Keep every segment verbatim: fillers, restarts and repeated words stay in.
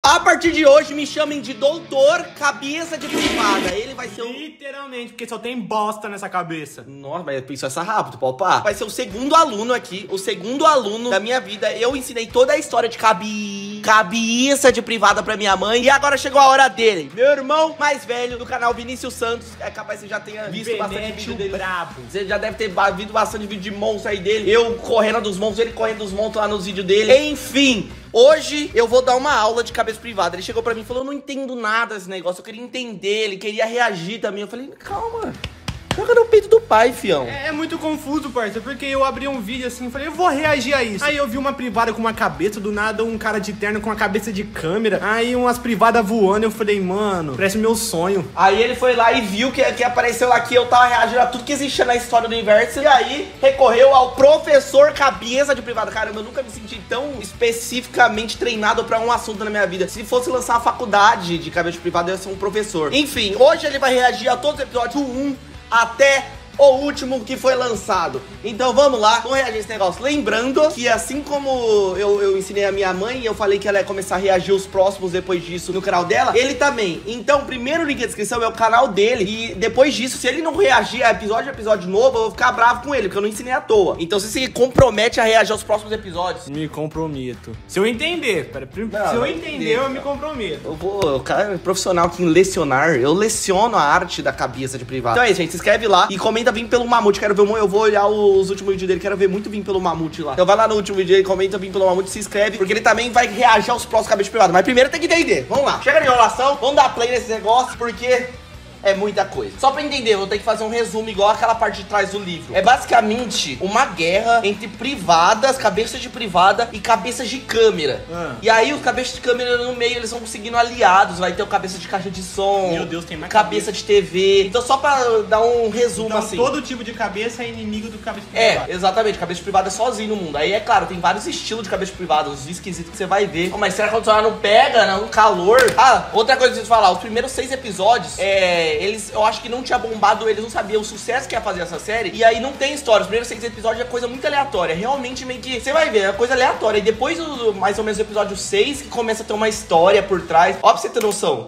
A partir de hoje, me chamem de doutor cabeça de privada. Ele vai ser o... Literalmente, porque só tem bosta nessa cabeça. Nossa, mas pensou essa rápido, Palpá. Vai ser o segundo aluno aqui, o segundo aluno da minha vida. Eu ensinei toda a história de cabe... cabeça de privada pra minha mãe. E agora chegou a hora dele. Meu irmão mais velho do canal Vinícius Santos. É capaz que você já tenha visto Benete bastante vídeo dele. Brabo. Você já deve ter visto bastante vídeo de monstro aí dele. Eu correndo dos monstros, ele correndo dos monstros lá nos vídeos dele. Enfim... Hoje eu vou dar uma aula de cabeça privada. Ele chegou pra mim e falou, eu não entendo nada desse negócio, eu queria entender, ele queria reagir também. Eu falei, calma, joga no peito do pai, fião. É, é muito confuso, parceiro, porque eu abri um vídeo assim e falei, eu vou reagir a isso. Aí eu vi uma privada com uma cabeça, do nada um cara de terno com uma cabeça de câmera. Aí umas privadas voando, eu falei, mano, parece meu sonho. Aí ele foi lá e viu que, que apareceu lá que eu tava reagindo a tudo que existia na história do universo. E aí recorreu ao professor cabeça de privada. Caramba, eu nunca me senti tão especificamente treinado pra um assunto na minha vida. Se fosse lançar uma faculdade de cabeça de privada, eu ia ser um professor. Enfim, hoje ele vai reagir a todos os episódios, do um até o último que foi lançado. Então vamos lá, vamos reagir a esse negócio. Lembrando que assim como eu, eu ensinei a minha mãe e eu falei que ela ia começar a reagir os próximos depois disso no canal dela, ele também. Então o primeiro link na descrição é o canal dele. E depois disso, se ele não reagir a episódio a episódio novo, eu vou ficar bravo com ele, porque eu não ensinei à toa. Então se você compromete a reagir aos próximos episódios, Me comprometo. Se eu entender, pera, Não, se eu vai entender, entender, eu me cara. comprometo. eu vou, o cara é profissional aqui em lecionar. Eu leciono a arte da cabeça de privado. Então é isso, gente, se inscreve lá e comenta Vim pelo Mamute, quero ver, eu vou olhar os últimos vídeos dele, quero ver muito Vim pelo Mamute lá. Então vai lá no último vídeo aí, comenta Vim pelo Mamute, se inscreve, porque ele também vai reagir aos próximos cabeça de privado. Mas primeiro tem que entender, vamos lá. Chega de enrolação, vamos dar play nesse negócio, porque... é muita coisa. Só pra entender, eu vou ter que fazer um resumo igual aquela parte de trás do livro. É basicamente uma guerra entre privadas, cabeças de privada e cabeças de câmera. Ah. E aí os cabeças de câmera no meio, eles vão conseguindo aliados. Vai ter o cabeça de caixa de som. Meu Deus, tem mais cabeça, cabeça. de T V. Então só pra dar um resumo Então assim. todo tipo de cabeça é inimigo do cabeça de É, privada. exatamente, cabeça de privada é sozinho no mundo. Aí é claro, tem vários estilos de cabeça de privada, uns esquisitos que você vai ver. Oh, mas será que o ar não pega, não? Um calor. Ah, outra coisa que eu preciso falar, os primeiros seis episódios, é, eles, eu acho que não tinha bombado, eles não sabiam o sucesso que ia fazer essa série. E aí não tem história, os primeiros seis episódios é coisa muito aleatória. Realmente meio que, você vai ver, é coisa aleatória. E depois, do, mais ou menos, o episódio seis, que começa a ter uma história por trás. Ó, pra você ter noção,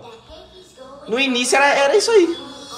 no início era, era isso aí.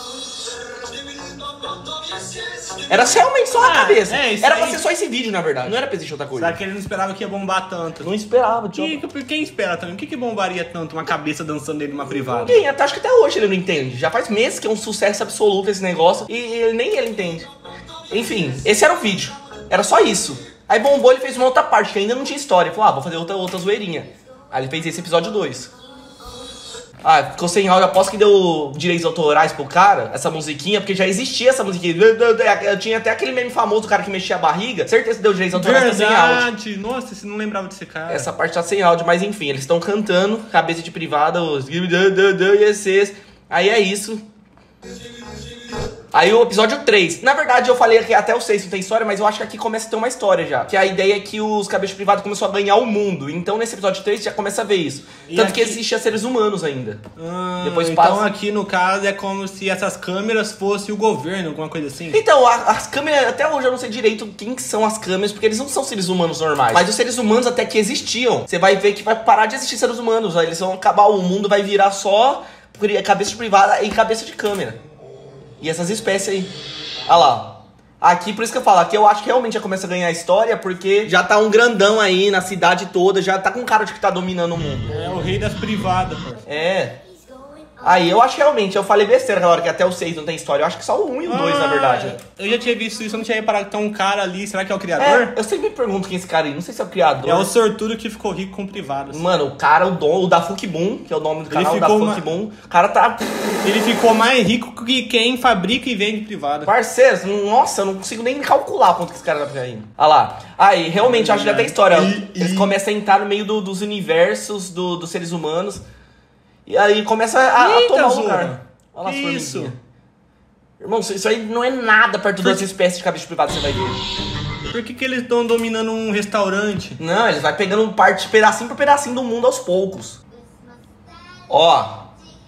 Era realmente só a Ah, cabeça. é, isso era aí. pra ser só esse vídeo, na verdade. Não era pra existir outra coisa. Será que ele não esperava que ia bombar tanto? Não esperava, tio. E, por quem espera também? O que, que bombaria tanto uma cabeça dançando dentro de uma privada? Ninguém, até, acho que até hoje ele não entende. Já faz meses que é um sucesso absoluto esse negócio e, e nem ele entende. Enfim, esse era o vídeo. Era só isso. Aí bombou, ele fez uma outra parte que ainda não tinha história. Ele falou, ah, vou fazer outra, outra zoeirinha. Aí ele fez esse episódio dois. Ah, ficou sem áudio, aposto que deu direitos autorais pro cara, essa musiquinha, porque já existia essa musiquinha. Eu tinha até aquele meme famoso do cara que mexia a barriga. Certeza que deu direitos autorais, tá sem áudio. Verdade! Nossa, você não lembrava desse cara. Essa parte tá sem áudio, mas enfim, eles estão cantando, cabeça de privada, os... e esses. Aí é isso. Aí o episódio três. Na verdade, eu falei que até o seis não tem história, mas eu acho que aqui começa a ter uma história já. Que a ideia é que os cabeças de privado começaram a ganhar o mundo. Então nesse episódio três já começa a ver isso. E Tanto aqui... que existia seres humanos ainda. Ah, Depois então passa- aqui no caso é como se essas câmeras fossem o governo, alguma coisa assim. Então, a- as câmeras, até hoje eu não sei direito quem que são as câmeras, porque eles não são seres humanos normais. Mas os seres humanos até que existiam. Você vai ver que vai parar de existir seres humanos. Aí eles vão acabar, o mundo vai virar só cabeça de privada e cabeça de câmera. E essas espécies aí. Olha lá. Aqui, por isso que eu falo, aqui eu acho que realmente já começa a ganhar história, porque já tá um grandão aí na cidade toda, já tá com cara de que tá dominando o mundo. É o rei das privadas, parceiro. É. Aí, eu acho que realmente, eu falei besteira aquela hora que até o seis não tem história. Eu acho que só o um e o dois, na verdade. Eu já tinha visto isso, eu não tinha reparado que tem um cara ali, será que é o É, criador? eu sempre me pergunto quem é esse cara aí, não sei se é o criador. É, o sortudo que ficou rico com privadas. Mano, o cara, o dono, o da Boom, que é o nome do Ele canal, da ficou uma- Boom, o cara tá... Ele ficou mais rico que quem fabrica e vende privada. Parceiros, nossa, eu não consigo nem calcular quanto que esse cara tá ganhando. Olha lá. Aí, realmente, eu acho que já tem história. E- Eles e- começam a entrar no meio do- dos universos do- dos seres humanos. E aí começa a, a Eita, tomar o Zorra. lugar. Olha lá as Que formiguinhas. isso? Irmão, isso isso aí não é nada perto das espécies de cabeça de privado que você vai ver. Por que, que eles estão dominando um restaurante? Não, eles vão pegando parte, pedacinho por pedacinho do mundo aos poucos. Ó.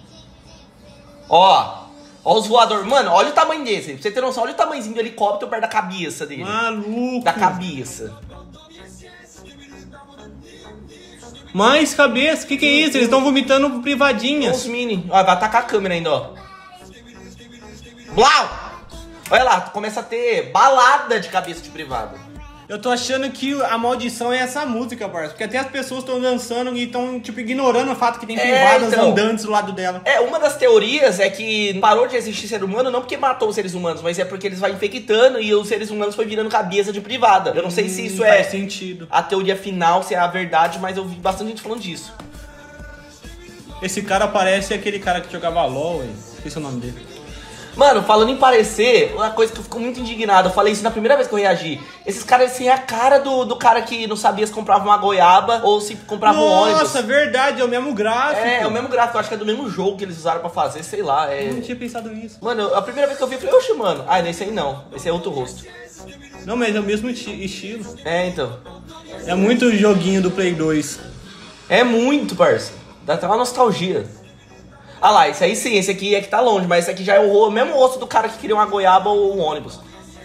Ó. Ó os voadores. Mano, olha o tamanho desse. Pra você ter noção, olha o tamanhozinho do helicóptero perto da cabeça dele. Maluco. Da cabeça. Mais cabeça, que que é isso? Eles estão vomitando privadinhas. Os mini. Ó, vai atacar a câmera ainda, ó. Blau! Olha lá, começa a ter balada de cabeça de privada. Eu tô achando que a maldição é essa música, parça. Porque até as pessoas estão dançando e estão, tipo, ignorando o fato que tem privadas é, então, andantes do lado dela. É, uma das teorias é que parou de existir ser humano não porque matou os seres humanos, mas é porque eles vão infectando e os seres humanos foi virando cabeça de privada. Eu não sei hum, se isso é sentido. A teoria final, se é a verdade, mas eu vi bastante gente falando disso. Esse cara parece aquele cara que jogava LOL, hein? Esqueci o nome dele. Mano, falando em parecer, uma coisa que eu fico muito indignado, eu falei isso na primeira vez que eu reagi. Esses caras, assim, é a cara do, do cara que não sabia se comprava uma goiaba ou se comprava um ônibus. Nossa, verdade, é o mesmo gráfico. É, é o mesmo gráfico, eu acho que é do mesmo jogo que eles usaram pra fazer, sei lá. É... Eu não tinha pensado nisso. Mano, a primeira vez que eu vi, eu falei, oxe, mano. Ah, nesse aí não, esse é outro rosto. Não, mas é o mesmo estilo. É, então. É muito joguinho do Play dois. É muito, parça. Dá até uma nostalgia. Ah lá, esse aí sim, esse aqui é que tá longe, mas esse aqui já é o, o mesmo rosto do cara que queria uma goiaba ou um ônibus.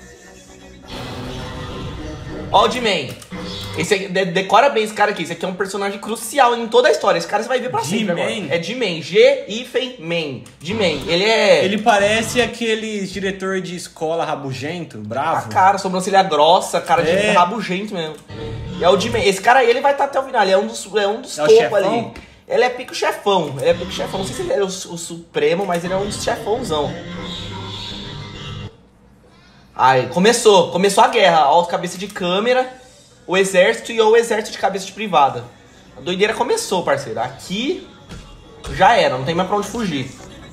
Ó o D-Man. Esse aqui, de, decora bem esse cara aqui, esse aqui é um personagem crucial em toda a história. Esse cara você vai ver pra sempre agora. É D-Man, G-Man, D-Man. Ele é... Ele parece aquele diretor de escola rabugento, bravo. A cara, sobrancelha grossa, cara é. de rabugento mesmo. E é o D-Man. Esse cara aí, ele vai estar até o final, ele é um dos, é um dos é topos ali. Ele é pico chefão, ele é pico chefão, não sei se ele é o, o supremo, mas ele é um chefãozão. Aí, começou, começou a guerra, ó, os cabeças de câmera, o exército e o exército de cabeça de privada. A doideira começou, parceiro, aqui já era, não tem mais pra onde fugir.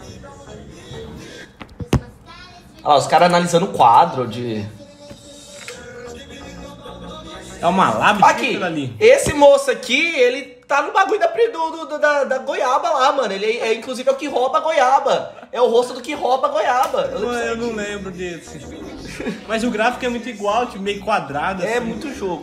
Olha lá, os caras analisando o quadro de... É uma lábia aqui, ali. Esse moço aqui, ele... tá no bagulho da, do, do, da, da goiaba lá, mano. Ele é, é, inclusive, é o que rouba a goiaba. É o rosto do que rouba a goiaba. Eu, não, eu não lembro desse. Mas o gráfico é muito igual, tipo, meio quadrado. É assim. muito jogo.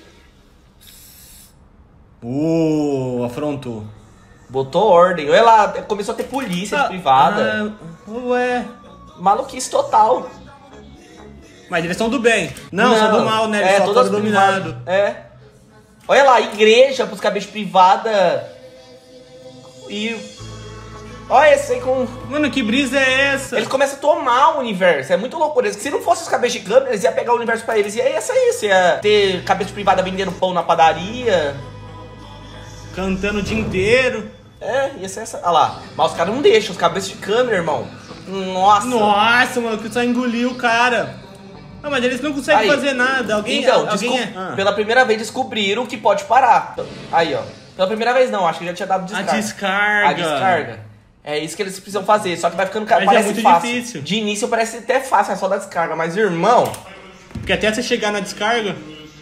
Uh, afrontou. Botou ordem. Olha lá, começou a ter polícia ah, de privada. Ah, ué. Maluquice total. Mas eles são do bem. Não, não são do mal, né? Eles é, só todas foram dominados. É. Olha lá, igreja pros cabeças privada. E... olha esse aí com... Mano, que brisa é essa? Eles começam a tomar o universo. É muito louco. Se não fosse os cabeças de câmera, eles iam pegar o universo pra eles. E aí, essa é isso. Ia ter cabeça privada vendendo pão na padaria. Cantando o dia inteiro. É, ia ser essa... olha lá. Mas os caras não deixam. Os cabeças de câmera, irmão. Nossa. Nossa, mano, que só engoliu o cara. Não, mas eles não conseguem aí fazer nada. Alguém, então, alguém é... ah. pela primeira vez descobriram que pode parar. Aí, ó. Pela primeira vez não, acho que já tinha dado descarga. A descarga. A descarga. É isso que eles precisam fazer. Só que vai ficando... Mas parece é muito fácil. difícil. De início parece até fácil, é só dar descarga. Mas, irmão... porque até você chegar na descarga...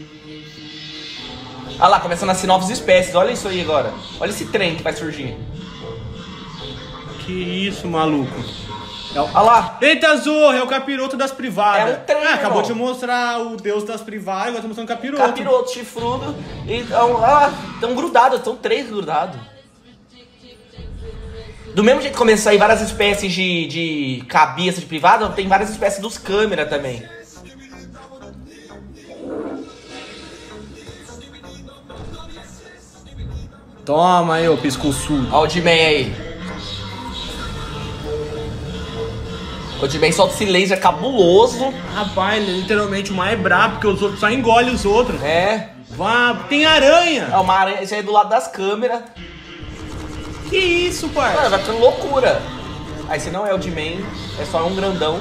olha lá, começando a nascer novas espécies. Olha isso aí agora. Olha esse trem que vai surgir. Que isso, maluco. Olha lá. Eita, Zorro, é o capiroto das privadas. É um trem, ah, acabou irmão. de mostrar o deus das privadas, agora tá mostrando o capiroto. Capiroto, chifrudo. E ah, estão grudados, estão três grudados. Do mesmo jeito que começam a sair várias espécies de, de cabeça de privada, tem várias espécies dos câmera também. Toma aí, ô piscoçudo. Olha o D-Man aí. O D-Man solta esse laser cabuloso. Rapaz, ele é literalmente o mais brabo, porque os outros só engolem os outros. É. Vá, tem aranha. É uma aranha, isso aí é do lado das câmeras. Que isso, pai? Mano, vai ficando loucura. Aí se não é o D-Man, é só um grandão.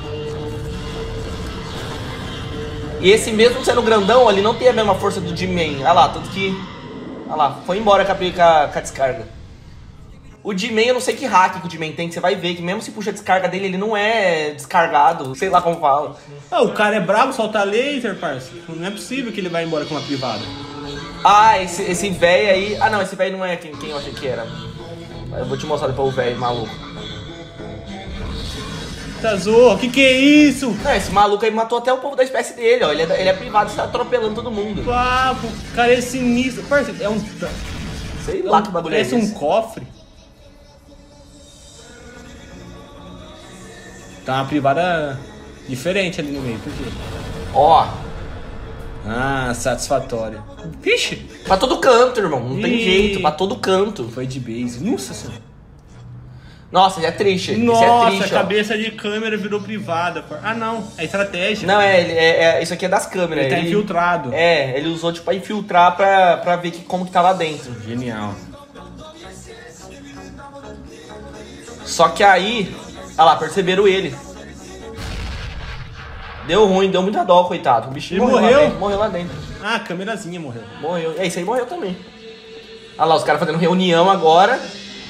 E esse mesmo sendo grandão, ele não tem a mesma força do D-Man. Olha lá, tanto que... olha lá, foi embora com a, com a descarga. O D-Man, eu não sei que hack que o D-Man tem, que você vai ver que mesmo se puxa a descarga dele, ele não é descargado, sei lá como fala. Ah, o cara é brabo, solta laser, parça. Não é possível que ele vá embora com uma privada. Ah, esse, esse velho aí... ah, não, esse velho não é quem, quem eu achei que era. Eu vou te mostrar depois o velho maluco. Tazô, o que que é isso? Não, esse maluco aí matou até o povo da espécie dele, ó. Ele é, ele é privado e está atropelando todo mundo. Papo, cara, é sinistro. Parça, é um... sei lá que bagulho é esse. Parece um cofre. Tá uma privada diferente ali no meio, por quê? Ó. Ah, satisfatório. Vixe. Pra todo canto, irmão. Não tem Ih. jeito. Pra todo canto. Foi de base. Nossa senhora. Nossa, isso é triste. Nossa, isso é triste, a cabeça de câmera virou privada. Par. Ah, não. É estratégia. Não, é, é, é. Isso aqui é das câmeras. Ele tá ele, infiltrado. É, ele usou, tipo, pra infiltrar pra, pra ver que, como que tá lá dentro. Genial. Só que aí... Olha lá, perceberam ele. Deu ruim, deu muita dó, coitado. O bichinho Ele morreu? morreu? Lá dentro, morreu lá dentro. Ah, a câmerazinha morreu. Morreu. É, isso aí morreu também. Olha lá, os caras fazendo reunião agora.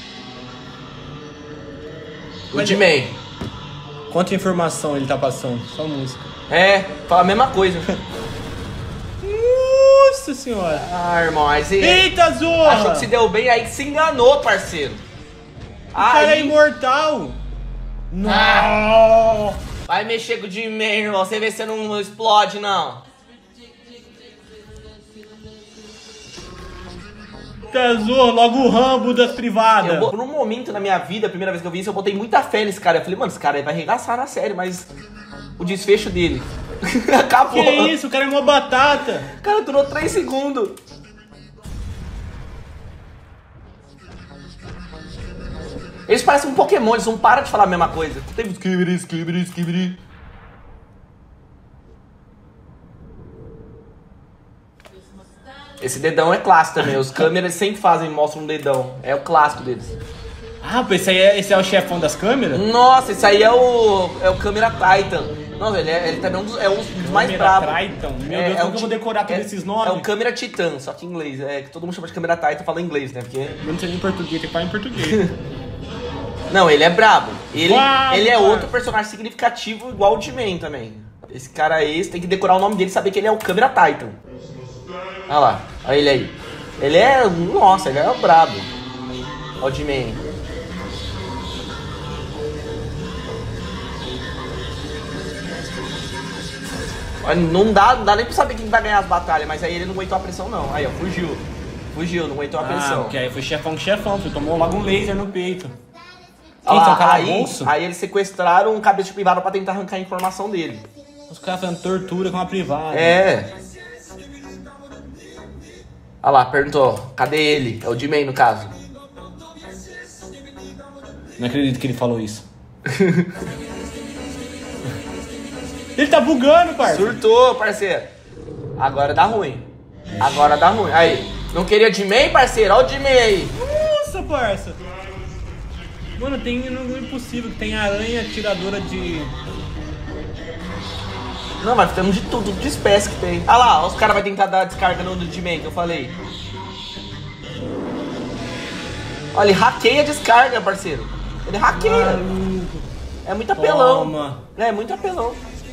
O D-Man. Quanta informação ele tá passando? Só música. É, fala a mesma coisa. Nossa senhora. Ah, irmão, aí você Eita, Zorra! achou que se deu bem, aí que se enganou, parceiro. O cara é Aí, imortal. Não. vai mexer com o D-Man, irmão. Você vê se você não explode, não. Tesouro, logo o Rambo das privadas. Eu, por um momento na minha vida, a primeira vez que eu vi isso, eu botei muita fé nesse cara. Eu falei, mano, esse cara vai arregaçar na série, mas o desfecho dele acabou. Que isso, o cara é uma batata. O cara durou três segundos. Eles parecem um Pokémon, eles não param de falar a mesma coisa. Teve skibidi, skibidi, skibidi. Esse dedão é clássico também. Os câmeras sempre fazem, mostram um dedão. É o clássico deles. Ah, pô, esse aí é, esse é o chefão das câmeras? Nossa, esse aí é o. É o câmera Titan. Nossa, ele, é, ele também é um dos, é um dos mais bravos. Triton. Meu É, Deus, é como o que eu vou ti- decorar todos é- esses nomes? É o câmera Titan, só que em inglês. É que todo mundo chama de câmera Titan, fala em inglês, né? Porque... Eu não sei nem português, tem que falar em português. Não, ele é brabo. Ele, Uau, ele é cara. outro personagem significativo igual o D-Man também. Esse cara aí, você tem que decorar o nome dele e saber que ele é o câmera Titan. Olha lá, olha ele aí. Ele é... Nossa, ele é brabo. Olha o D-Man. Olha, Não dá, não dá nem pra saber quem vai ganhar as batalhas, mas aí ele não aguentou a pressão não. Aí, ó, fugiu. Fugiu, não aguentou a Ah, pressão. porque aí foi chefão com chefão, filho. Tomou logo um laser no peito. Olha Quem, lá, são aí, calabouço? aí eles sequestraram um cabeça de privado pra tentar arrancar a informação dele. Os caras fazendo tortura com uma privada. É. Olha lá, perguntou, cadê ele? É o D-Man no caso. Não acredito que ele falou isso. Ele tá bugando, parça. Surtou, parceiro. Agora dá ruim. Agora dá ruim. Aí, não queria D-Man, parceiro? Olha o D-Man aí. Nossa, parça. Mano, tem não é impossível que tem aranha tiradora de... Não, mas temos de tudo, tudo de espécie que tem. Olha lá, os caras vão tentar dar descarga no D-Man que eu falei. Olha, ele hackeia a descarga, parceiro. Ele hackeia. Maluco. É muito apelão. Toma. É, muito apelão.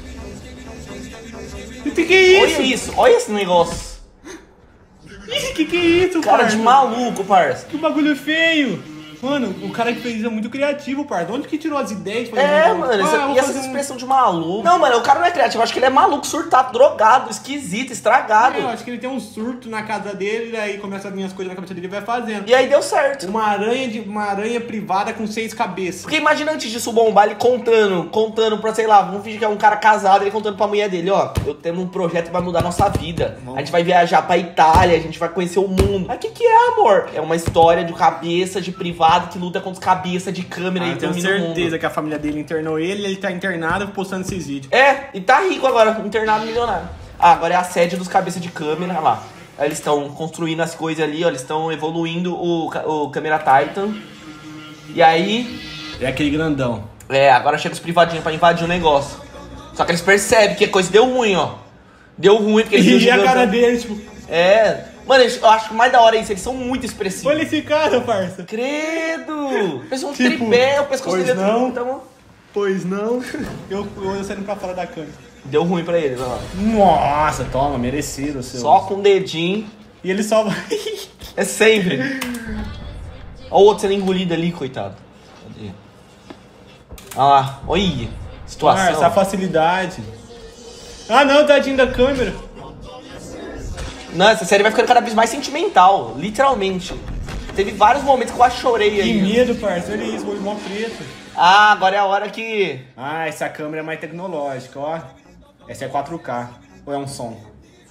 Que que é isso? Olha isso, olha esse negócio. Ih, que que é isso, Cara parça? de maluco, parça. Que bagulho feio. Mano, o cara que fez isso é muito criativo, parça. Onde que tirou as ideias? pra É, fazer- mano, Ah, essa, eu vou e essa fazer um- expressão de maluco. Não, mano, o cara não é criativo, eu acho que ele é maluco, surtado, drogado, esquisito, estragado. É, eu acho que ele tem um surto na casa dele, daí começa a vir as coisas na cabeça dele e vai fazendo. E aí deu certo. Uma aranha de uma aranha privada com seis cabeças. Porque imagina antes disso bombar ele contando, contando pra, sei lá, vamos fingir que é um cara casado, ele contando pra mulher dele, ó, eu tenho um projeto que vai mudar a nossa vida. A gente vai viajar pra Itália, a gente vai conhecer o mundo. Mas o que que é, amor? É uma história de cabeça de privado que luta contra os cabeça de câmera Ah, e eu tenho domina o mundo. certeza que a família dele internou ele, ele tá internado postando esses vídeos. É, e tá rico agora, internado milionário. Ah, agora é a sede dos cabeças de câmera, olha lá. Aí eles estão construindo as coisas ali, ó, eles estão evoluindo o, ca- o câmera Titan. E aí, É aquele grandão. é, agora chega os privadinhos pra invadir o negócio. Só que eles percebem que a coisa deu ruim, ó. Deu ruim porque eles viram E a gigantão. cara dele, tipo, É. Mano, eles- eu acho que o mais da hora é isso, eles são muito expressivos. olha esse cara, parça. Credo! Pensa um Tipo, tripé, o pescoço pois dele é não. então, Pois não. Eu, eu saindo pra fora da câmera. deu ruim pra eles, ó. Nossa, toma, merecido o seu. Só com o dedinho. E ele só vai. É sempre. Olha o outro sendo engolido ali, coitado. Cadê? Olha lá, olha. Situação. Ah, essa facilidade. Ah não, tadinho da câmera. Não, essa série vai ficando cada vez mais sentimental, literalmente. Teve vários momentos que eu quase chorei Que aí. medo, parça. Olha isso, olho mó preto. Ah, agora é a hora que... Ah, essa câmera é mais tecnológica, ó. Essa é quatro K. Ou é um som?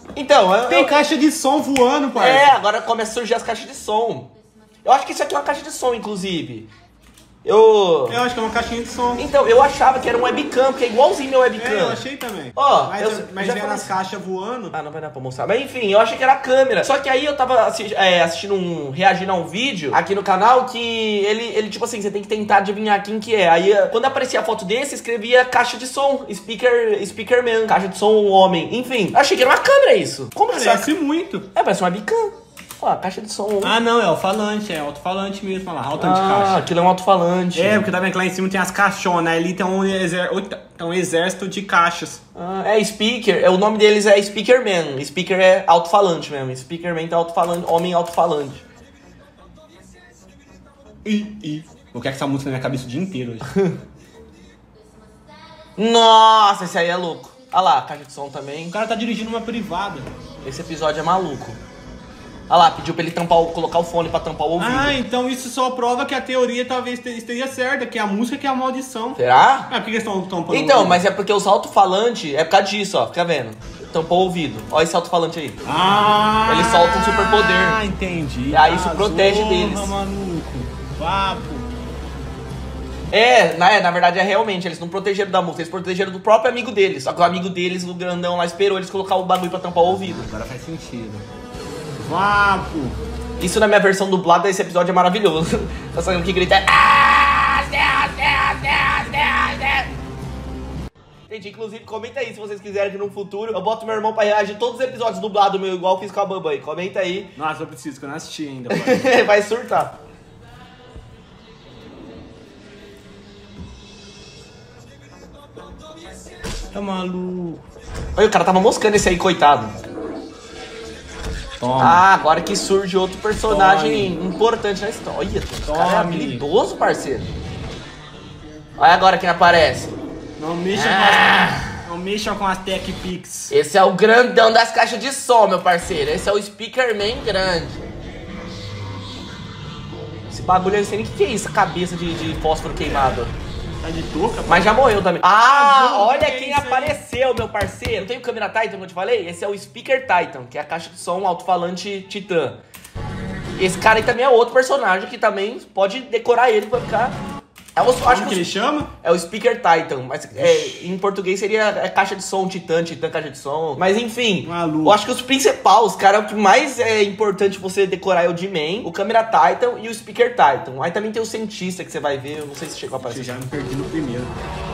Então, eu, Tem eu, caixa de som voando, parça. É, agora começa a surgir as caixas de som. Eu acho que isso aqui é uma caixa de som, inclusive. Eu... Eu acho que é uma caixinha de som. Então, eu achava que era um webcam, porque é igualzinho meu webcam. É, eu achei também. Ó, mas eu- mas já vendo falei- as caixas voando. Ah, não vai dar pra mostrar. Mas enfim, eu achei que era a câmera. Só que aí eu tava assi- é, assistindo um... reagindo a um vídeo aqui no canal que ele, ele, tipo assim, você tem que tentar adivinhar quem que é. Aí, quando aparecia a foto desse, escrevia caixa de som. Speaker... Speakerman. Caixa de som homem. Enfim, achei que era uma câmera isso. Como que isso é? Parece muito. É, parece uma webcam. Ó, caixa de som. Ah, não, é o falante, é alto-falante mesmo, olha lá, alto de Ah, caixa. aquilo é um alto-falante. É, porque tá vendo que lá em cima tem as caixonas, ali tem um, exer... Oita, tem um exército de caixas. Ah, é speaker, é, o nome deles é Speakerman. Speaker é alto-falante mesmo. Speakerman é alto-falante, homem alto-falante. Ih, ih. Vou querer essa música na minha cabeça o dia inteiro hoje. Nossa, esse aí é louco. Olha lá, caixa de som também. O cara tá dirigindo uma privada. Esse episódio é maluco. Olha lá, pediu pra ele tampar o, colocar o fone pra tampar o ouvido. Ah, então isso só prova que a teoria talvez te- esteja certa, que a música que é a maldição. Será? Ah, por que eles estão tampando Então, o ouvido? mas é porque os alto-falantes, é por causa disso, ó. Fica vendo. Tampou o ouvido. Olha esse alto-falante aí. Ah! Eles soltam um superpoder. Ah, entendi. E aí isso Ah, protege zorra, deles. maluco. Vapo. É na, é, na verdade é realmente, eles não protegeram da música, eles protegeram do próprio amigo deles. Só que o amigo deles, o grandão lá, esperou eles colocar o bagulho pra tampar o ouvido. Agora faz sentido. Vapo. Isso na minha versão dublada desse episódio é maravilhoso. Tá sabendo que grita é... "Ah, Deus, Deus, Deus, Deus, Deus." Gente, inclusive, comenta aí se vocês quiserem que no futuro eu boto meu irmão pra reagir todos os episódios dublados meu, igual eu fiz com a Bambai. Comenta aí. Nossa, eu preciso, que eu não assisti ainda. pai. Vai surtar. Tá maluco. Olha, o cara tava moscando esse aí, coitado. Toma. Ah, agora que surge outro personagem importante na história. Olha, esse cara é Tome. habilidoso, parceiro. Olha agora quem aparece. Não mexa Ah. com as, não mexa com as Tech Pix. Esse é o grandão das caixas de som, meu parceiro. Esse é o Speakerman grande. Esse bagulho aí, não sei nem o que que é isso, cabeça de, de fósforo queimado. Tá de touca, pai? Mas já morreu também. Ah, Azul, olha que é quem isso aí? apareceu, meu parceiro. Não tem o Câmera Titan que eu te falei? Esse é o Speaker Titan, que é a caixa de som alto-falante Titã. Esse cara aí também é outro personagem que também pode decorar ele pra ficar... É o, acho Como que que o- ele chama? É o Speaker Titan, mas é, em português seria é, caixa de som, Titã, Titã, caixa de som. Mas enfim, Maluco. eu acho que os principais, os caras, o que mais é importante você decorar é o D-Man, o Câmera Titan e o Speaker Titan. Aí também tem o cientista que você vai ver, eu não sei se chegou a Eu aparecer. já me perdi no primeiro.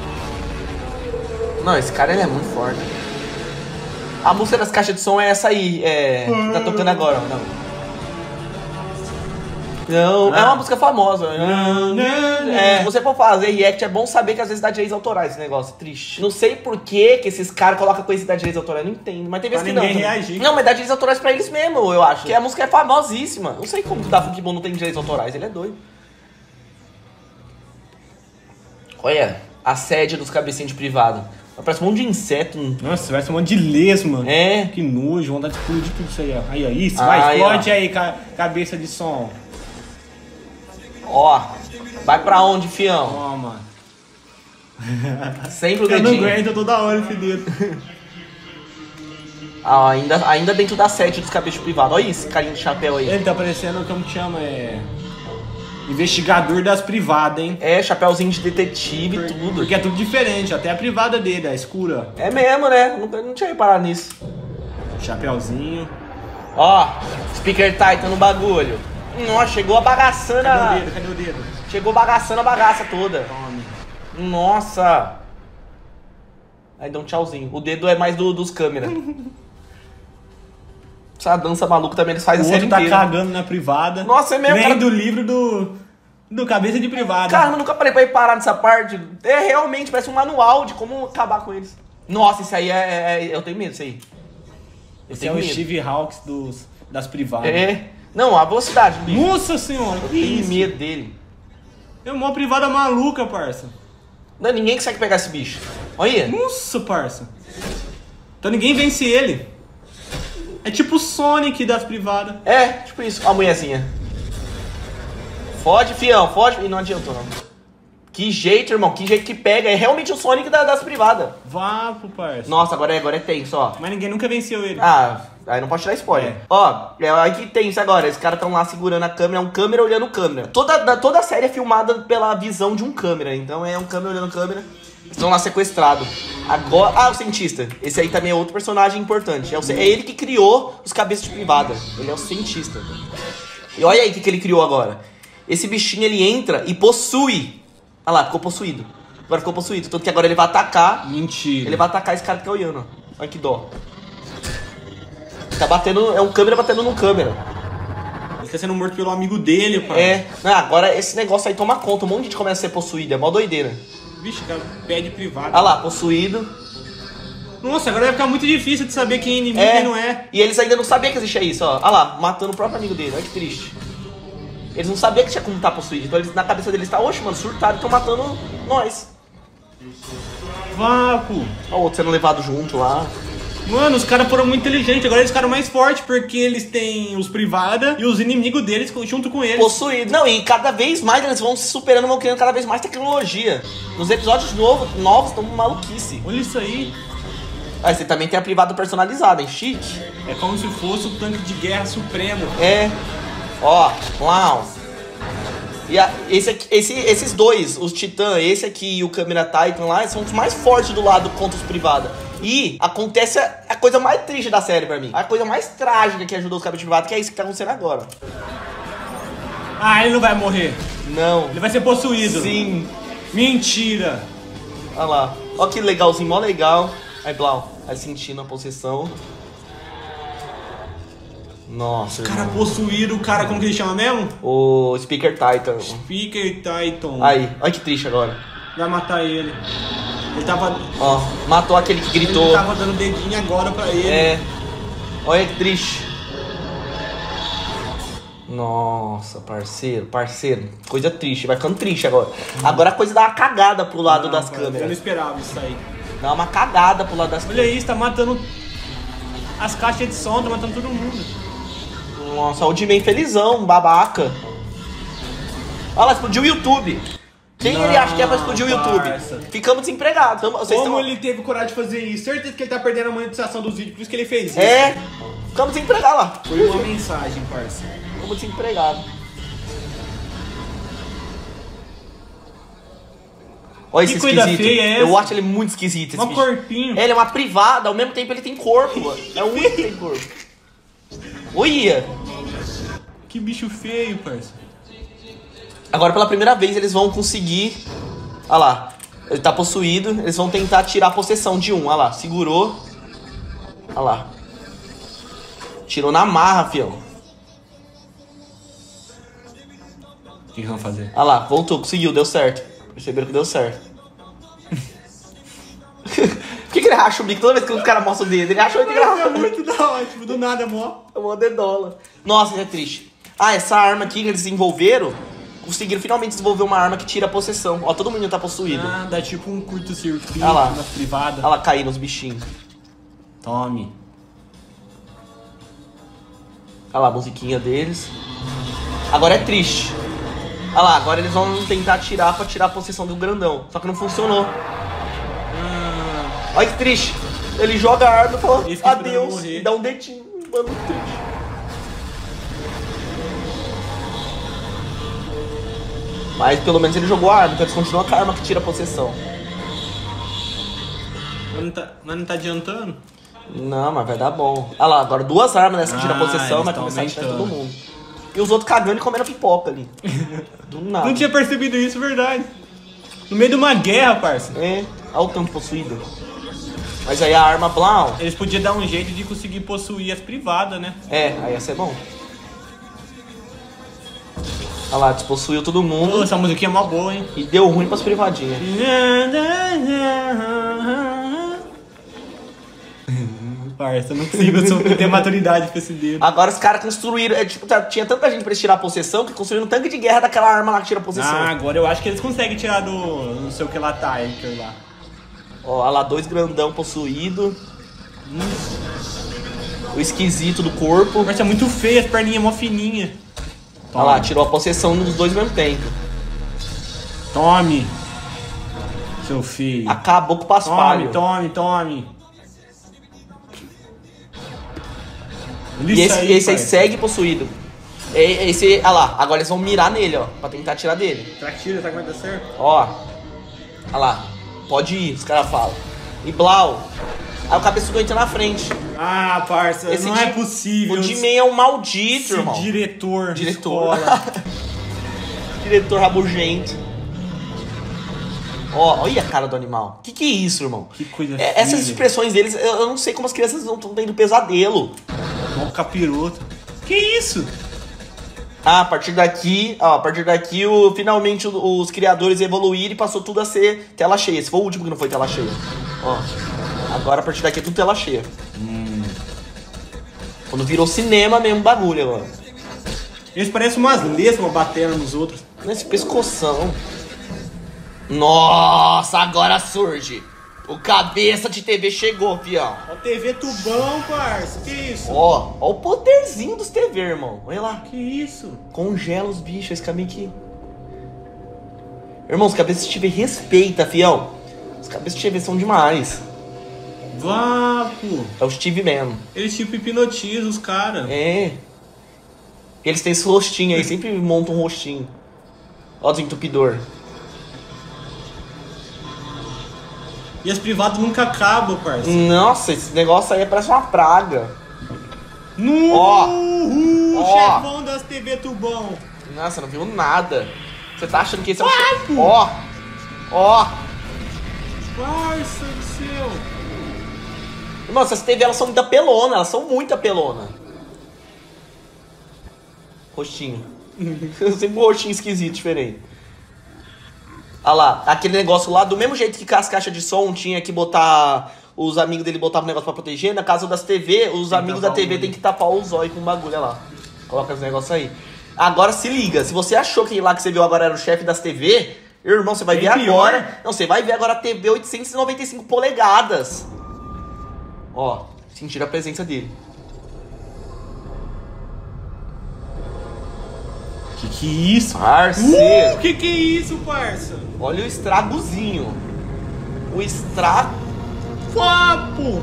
Não, esse cara ele é muito forte. A música das caixas de som é essa aí, é, que tá tocando agora, ó, não. Não, é uma música famosa. É, se você for fazer react, é bom saber que às vezes dá direitos autorais esse negócio, triste. Não sei por que que esses caras colocam coisa que dá direitos autorais, não entendo. Mas tem vezes Pra que não. ninguém também. reagir. Não, mas dá direitos autorais pra eles mesmo, eu acho. Porque a música é famosíssima. Não sei como que o da Fukibon não tem direitos autorais, ele é doido. Olha, a sede dos cabecinhos de privado. Parece um monte de inseto. Nossa, vai ser um monte de lesma. É. Que nojo, vontade de explodir tudo isso aí, ó. Aí, ó. Isso, Ah, vai, aí, explode ó. aí, ca- cabeça de som. Ó, vai pra onde, fião? Toma. Sempre o Eu não dedinho. aguento toda hora esse dedo. Ah, ainda, ainda dentro da sede dos cabeças de privado. Olha esse carinha de chapéu aí. Ele tá parecendo, como que chama? É... Investigador das privadas, hein? É, chapéuzinho de detetive e tudo. Porque é tudo diferente, até a privada dele, a escura. É mesmo, né? Não, não tinha reparado nisso. Chapeuzinho. Ó, Speaker Titan no bagulho. Nossa, chegou a bagaçando Cadê o a... dedo? Cadê o dedo? Chegou bagaçando a bagaça toda. Tome. Nossa. Aí dá um tchauzinho. O dedo é mais do, dos câmeras. Essa dança maluca também eles fazem O a série outro tá inteira. cagando na privada. Nossa, é mesmo, Nem cara. do livro do... Do cabeça de privada. Caramba, eu nunca parei pra reparar nessa parte. É realmente, parece um manual de como acabar com eles. Nossa, isso aí é... é- é- eu tenho medo disso aí. Eu Esse é tenho o medo. Steve Hawks dos, das privadas. É. Não, a velocidade do bicho. Nossa senhora, que Eu tenho isso? medo dele. É uma privada maluca, parça. Não, ninguém consegue pegar esse bicho. Olha. Nossa, parça. Então ninguém vence ele. É tipo o Sonic das privadas. É, tipo isso. Ó a mulherzinha. Fode, fião, fode. E não adiantou, não. Que jeito, irmão, que jeito que pega. É realmente o Sonic da- das privadas. Vapo, parça. Nossa, agora é, agora é tenso, ó. Mas ninguém nunca venceu ele. Ah, aí não pode tirar spoiler. É. Ó, é aí que tenso agora. Os caras estão lá segurando a câmera, é um câmera olhando câmera. Toda, da- toda a série é filmada pela visão de um câmera. Então é um câmera olhando câmera. Estão lá sequestrados. Agora. Ah, o cientista. Esse aí também é outro personagem importante. É, o, é ele que criou os cabeças de privada. Ele é o cientista. E olha aí o que, que ele criou agora. Esse bichinho ele entra e possui. Olha lá, ficou possuído. Agora ficou possuído. Tanto que agora ele vai atacar. Mentira. Ele vai atacar esse cara que tá olhando, ó. Olha que dó. Tá batendo. É um câmera batendo no câmera. Ele tá sendo morto pelo amigo dele, pai. É. Não, agora esse negócio aí toma conta. Um monte de gente começa a ser possuído. É mó doideira. Vixe, cara, pede privado. Olha lá, possuído. Nossa, agora vai ficar muito difícil de saber quem é inimigo e É. quem não é. E eles ainda não sabiam que existia isso, ó. Olha lá, matando o próprio amigo dele. Olha que triste. Eles não sabiam que tinha como estar possuído. Então eles, na cabeça deles tá, oxe, mano, surtado, estão matando nós. Vapo. Olha o outro sendo levado junto lá. Mano, os caras foram muito inteligentes. Agora eles ficaram mais fortes porque eles têm os privada e os inimigos deles junto com eles. Possuído. Não, e cada vez mais eles vão se superando, vão criando cada vez mais tecnologia. Nos episódios novos, novos estão maluquice. Olha isso aí. Aí você também tem a privada personalizada, hein? Chique. É como se fosse o tanque de guerra supremo. É. Ó, uau. E a, esse aqui, esse, esses dois, os Titã, esse aqui e o Câmera Titan lá, são os mais fortes do lado contra os privados. E acontece a, a coisa mais triste da série pra mim. A coisa mais trágica que ajudou os caras de privado, que é isso que tá acontecendo agora. Ah, ele não vai morrer. Não. Ele vai ser possuído. Sim. Mentira. Olha lá. Ó que legalzinho, mó legal. Aí, Blau, aí sentindo a possessão. Nossa, Os caras irmão. possuíram o cara, como que ele chama mesmo? O Speaker Titan. Speaker Titan. Aí, olha que triste agora. Vai matar ele. Ele tava. Ó, matou aquele que gritou. Ele tava dando dedinho agora pra ele. É. Olha que triste. Nossa, parceiro, parceiro. Coisa triste, vai ficando triste agora. Agora a coisa dá uma cagada pro lado Não, das cara, Eu não câmeras. esperava isso aí. Dá uma cagada pro lado das Olha câmeras. isso, tá matando as caixas de som, tá matando todo mundo. Nossa, o Jimmy felizão, babaca. Olha lá, explodiu o YouTube. Quem Não, ele acha que é pra explodir o YouTube? parça. Ficamos desempregados. Tamo- Vocês Como tão... ele teve coragem de fazer isso? Certeza que ele tá perdendo a monetização dos vídeos, por isso que ele fez isso. É, ficamos desempregados lá. Foi uma mensagem, parça. Ficamos desempregados. Olha Que esse coisa esquisito. feia é essa? Eu acho ele muito esquisito, esse Um bicho. corpinho. Ele é uma privada, ao mesmo tempo ele tem corpo, mano. É um que tem corpo. Olha! Que bicho feio, parça. Agora pela primeira vez eles vão conseguir. Olha lá. Ele tá possuído. Eles vão tentar tirar a possessão de um. Olha lá. Segurou. Olha lá. Tirou na marra, fião. O que, que vão fazer? Olha lá. Voltou. Conseguiu. Deu certo. Perceberam que deu certo. Por que, que ele racha o bico toda vez que o cara mostra o dedo? Ele racha muito É engraçado. muito da hora, tipo, do nada, mó. É uma dedola. Nossa, isso é triste. Ah, essa arma aqui que eles desenvolveram, conseguiram finalmente desenvolver uma arma que tira a possessão. Ó, todo mundo tá possuído. Ah, dá tipo um curto-circuito Ah lá. na privada. Olha lá cair nos bichinhos. Tome. Olha lá a musiquinha deles. Agora é triste. Olha lá, agora eles vão tentar tirar pra tirar a possessão do grandão. Só que não funcionou. Ah, Olha que triste. Ele joga a arma e fala Ele fica esperando adeus morrer. e dá um dedinho. Mano, muito triste. Mas pelo menos ele jogou a arma, então eles continuam com a arma que tira a possessão. mas não tá, mas não tá adiantando? Não, mas vai dar bom. Olha lá, agora duas armas dessa que tira a Ah, possessão, eles vai tão começar a tirar todo aumentando. mundo. E os outros cagando e comendo pipoca ali. Do nada. Não tinha percebido isso, verdade. No meio de uma guerra, parça. É, olha o tanto possuído. Mas aí a arma Blau. Eles podiam dar um jeito de conseguir possuir as privadas, né? É, aí ia ser bom. Olha lá, despossuiu todo Pô, mundo essa musiquinha é mó boa, hein? e deu ruim pras privadinhas. Parça, eu não consigo sou- ter maturidade pra esse dedo. Agora os caras construíram. É, tipo, tá- tinha tanta gente pra eles tirar a possessão que construíram um tanque de guerra daquela arma lá que tira a possessão. Ah, agora eu acho que eles conseguem tirar do não sei o que lá, Tiger lá. Ó, olha lá, dois grandão possuído. O esquisito do corpo. Parça, é muito feio, as perninhas mó fininhas. Olha lá, tirou a possessão dos dois ao mesmo tempo. Tome. Seu filho. Acabou com o paspalho. Tome, tome, tome. E esse aí, esse aí segue possuído. Esse, olha lá, agora eles vão mirar nele, ó, pra tentar tirar dele. Será que tira? Será que vai dar certo? Ó, olha lá, pode ir, os caras falam. E Blau, aí o cabeçudo entra na frente. Ah, parça, esse não é possível. O D-Man é um maldito, esse irmão. diretor. Diretor. Diretor rabugento. Ó, olha a cara do animal. Que que é isso, irmão? Que coisa é, Essas expressões deles, eu, eu não sei como as crianças não estão tendo pesadelo. Um capiroto. Que isso? Ah, a partir daqui, ó, a partir daqui, o, finalmente o, os criadores evoluíram e passou tudo a ser tela cheia. Esse foi o último que não foi tela cheia. Ó, agora a partir daqui é tudo tela cheia. Hum. Quando virou cinema mesmo, bagulho agora. Eles parecem umas lesmas batendo nos outros. Nesse pescoção. Nossa, agora surge. O cabeça de T V chegou, fião. Ó, T V tubão, parça. Que isso? Ó, ó o poderzinho dos T V, irmão. Olha lá. Que isso? Congela os bichos, esse caminho aqui. Irmão, os cabeças de T V respeita, fião. Os cabeças de T V são demais. Vapo. É o Steve Man. Eles tipo hipnotizam os caras. É. Eles têm esse rostinho aí, sempre montam um rostinho. Ó, o desentupidor. E as privadas nunca acabam, parça. Nossa, esse negócio aí parece uma praga. No ó, o ó. chefão das T V tubão. Nossa, não viu nada. Você tá achando que esse é o chefe? Ó, ó. Parça do céu. Irmão, essas T V elas são muito apelona, elas são muito apelona. Rostinho. Sempre um rostinho esquisito, diferente. Olha lá, aquele negócio lá, do mesmo jeito que com as caixas de som tinha que botar... Os amigos dele botavam um negócio pra proteger, na casa das T V, os tem amigos da T V tem que tapar o zóio com um bagulho, olha lá. Coloca os negócios aí. Agora se liga, se você achou que lá que você viu agora era o chefe das T V, irmão, você vai tem ver pior. Agora... Não, você vai ver agora a T V oitocentos e noventa e cinco polegadas. Ó, sentiram a presença dele. Que que é isso? Parceiro. Uh, que que é isso, parça? Olha o estragozinho. O estrago. Papo.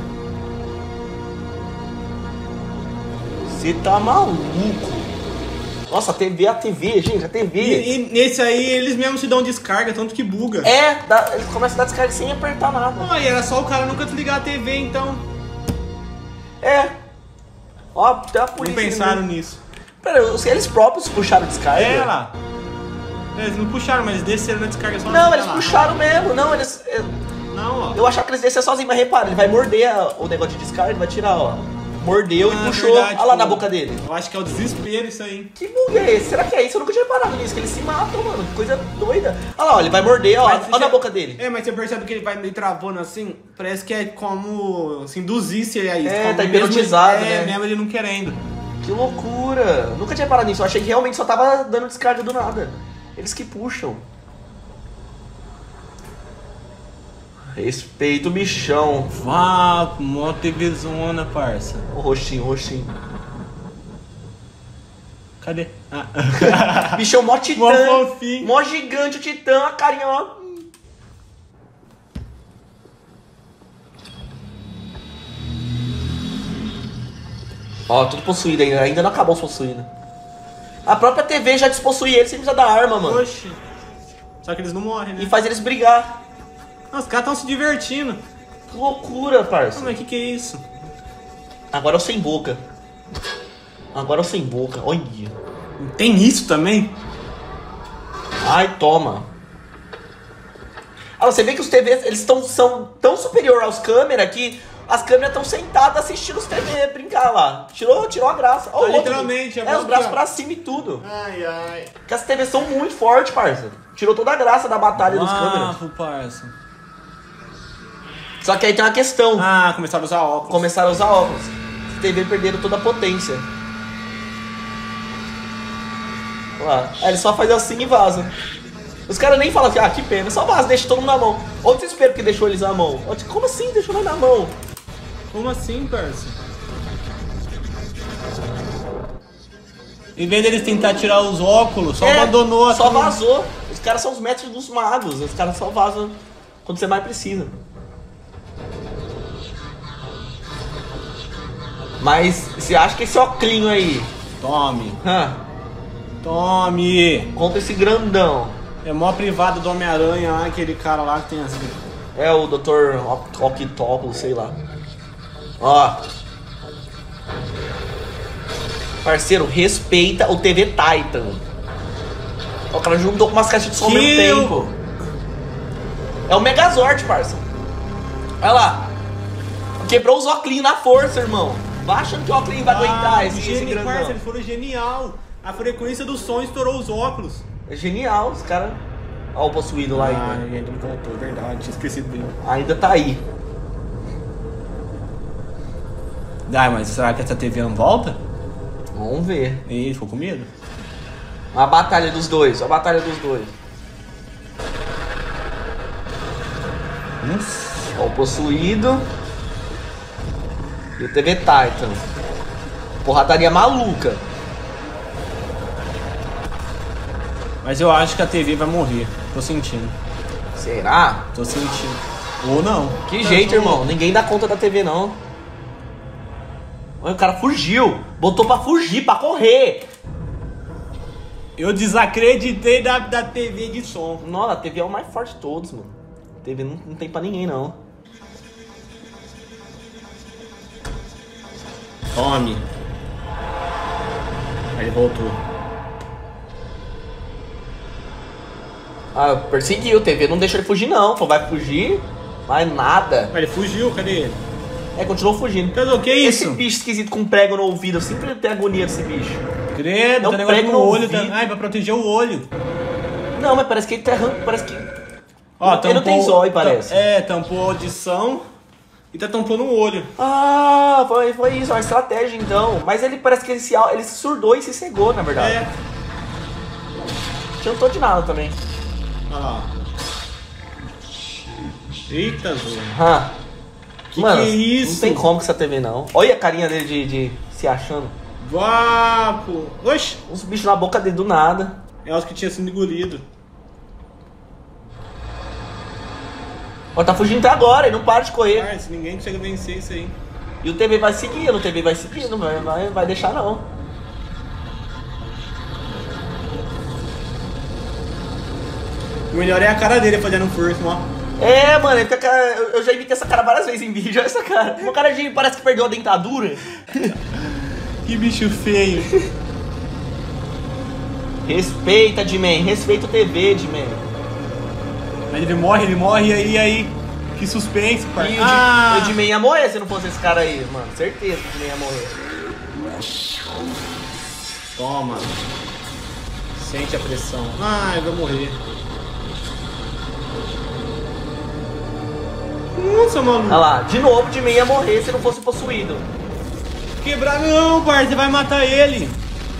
Você tá maluco. Nossa, a T V, a T V, gente, a T V. E, e nesse aí eles mesmos se dão descarga, tanto que buga. É, dá, eles começam a dar descarga sem apertar nada. Ah, e era só o cara nunca desligar a T V, então. É. Ó, tem uma polícia. Não pensaram nisso. Pera, eles próprios puxaram descarga? É lá. Eles não puxaram, mas eles desceram na descarga só. Não, eles lá. puxaram mesmo. Não, eles... Não, ó. Eu achava que eles desceram sozinhos, mas repara, ele vai morder a, o negócio de descarga, vai tirar, ó. Mordeu ah, e puxou. Verdade, olha lá pô. na boca dele. Eu acho que é o desespero isso aí. Que bug é esse? Será que é isso? Eu nunca tinha reparado nisso, que eles se matam, mano. Que coisa doida. Olha lá, ó, ele vai morder, ó. Olha já... na boca dele. É, mas você percebe que ele vai meio travando assim? Parece que é como se induzisse ele a isso. É, tá hipnotizado, né? É, mesmo ele não querendo. Que loucura! Nunca tinha parado nisso. Eu achei que realmente só tava dando descarga do nada. Eles que puxam. Respeita o bichão. Vá, mó TVzona, parça. O roxinho, o roxinho. Cadê? Ah. Bichão mó titã. Mó fofinho. Mó gigante o titã, a carinha ó. Ó, tudo possuído ainda. Ainda não acabou os possuídos. A própria T V já despossui eles sem precisar da arma, mano. Oxi. Só que eles não morrem, né? E faz eles brigar. Não, os caras estão se divertindo. Que loucura, parça. Mas que que é isso? Agora é o sem boca. Agora é o sem boca. Olha. Tem isso também? Ai, toma. Ah, você vê que os T Vs, eles tão, são tão superior aos câmeras que as câmeras estão sentadas assistindo os T V brincar lá. Tirou, tirou a graça. Ó, literalmente. É, os braços pra cima e tudo. Ai, ai. Porque as T Vs são muito fortes, parça. Tirou toda a graça da batalha dos câmeras. Ah, parça. Só que aí tem uma questão. Ah, começaram a usar óculos. Começaram a usar óculos. As T V perderam toda a potência. Lá. Aí ele só faz assim e vaza. Os caras nem falam que, ah, que pena, só vaza, deixa todo mundo na mão. Olha o desespero que deixou eles na mão. Como assim deixou nós na mão? Como assim, parça? Em vez deles tentar tirar os óculos, só é, abandonou a Só vazou. Os caras são os mestres dos magos. Os caras só vazam. quando você mais precisa. Mas você acha que esse óculinho aí... Tome. Hã? Tome. Contra esse grandão. É mó privado do Homem-Aranha lá, aquele cara lá que tem as... É o doutor Octopus, sei lá. Ó. Parceiro, respeita o T V Titan. O cara juntou com umas caixas de som ao mesmo tempo. É o Megazord, parça. Olha lá. Quebrou os óculos na força, irmão. Vai achando que o óculos vai aguentar ah, esse, geni... esse grandão. Parça, eles foram genial. A frequência do som estourou os óculos. É genial, os caras... Olha o possuído lá ah, ainda. ainda não voltou, é verdade. Tinha esquecido dele. Ainda tá aí. Ah, mas será que essa T V não volta? Vamos ver. Ih, ficou com medo. A batalha dos dois, a batalha dos dois. Nossa. Ó, o possuído. E o T V Titan. Porradaria maluca. Mas eu acho que a T V vai morrer. Tô sentindo. Será? Tô sentindo. Ou não. Que jeito, irmão. Ninguém dá conta da T V, não. Olha, o cara fugiu. Botou pra fugir, pra correr. Eu desacreditei da, da T V de som. Nossa, a T V é o mais forte de todos, mano. A T V não, não tem pra ninguém, não. Tome. Aí ele voltou. Ah, perseguiu. A T V não deixa ele fugir, não. Pô, vai fugir? Mas nada. Mas ele fugiu, cadê ele? É, continuou fugindo. Cadê o que é isso? Esse bicho esquisito com prego no ouvido. Eu sempre tenho agonia desse bicho. Credo, Não, tem negócio prego no no olho. ouvido. Tá... Ai, pra proteger o olho. Não, mas parece que ele tá errando. Parece que... Ó, ele não tem zóio, parece. É, tampou a audição e tá tampando o olho. Ah, foi, foi isso. Uma estratégia, então. Mas ele parece que ele se, ele se surdou e se cegou, na verdade. É. Adiantou de nada também. Olha lá. Eita, Zô. Ah. Que Mano, que é isso? não tem como com essa T V, não. Olha a carinha dele de, de se achando. Vapo. Oxi. Uns bichos na boca dele do nada. É os que tinha sido engolido. Ó, tá fugindo até agora, ele não para de correr. Cara, se ninguém consegue vencer isso aí. E o T V vai seguindo, o T V vai seguindo, não vai, vai, vai deixar não. O melhor é a cara dele fazendo força, ó. É, mano, ele fica, eu eu já imitei essa cara várias vezes em vídeo, olha essa cara. Uma cara de parece que perdeu a dentadura. Que bicho feio. Respeita, D-Man, respeita o T V, D-Man. Aí ele morre, ele morre, e aí, aí... Que suspense, pai. E o Ah! D-Man ia morrer se não fosse esse cara aí, mano. Certeza que o D-Man ia morrer. Toma. Sente a pressão. Ai, vai morrer. Nossa, maluco. Olha lá, de novo o D-Man ia morrer se não fosse possuído. Quebrar não, parça, você vai matar ele.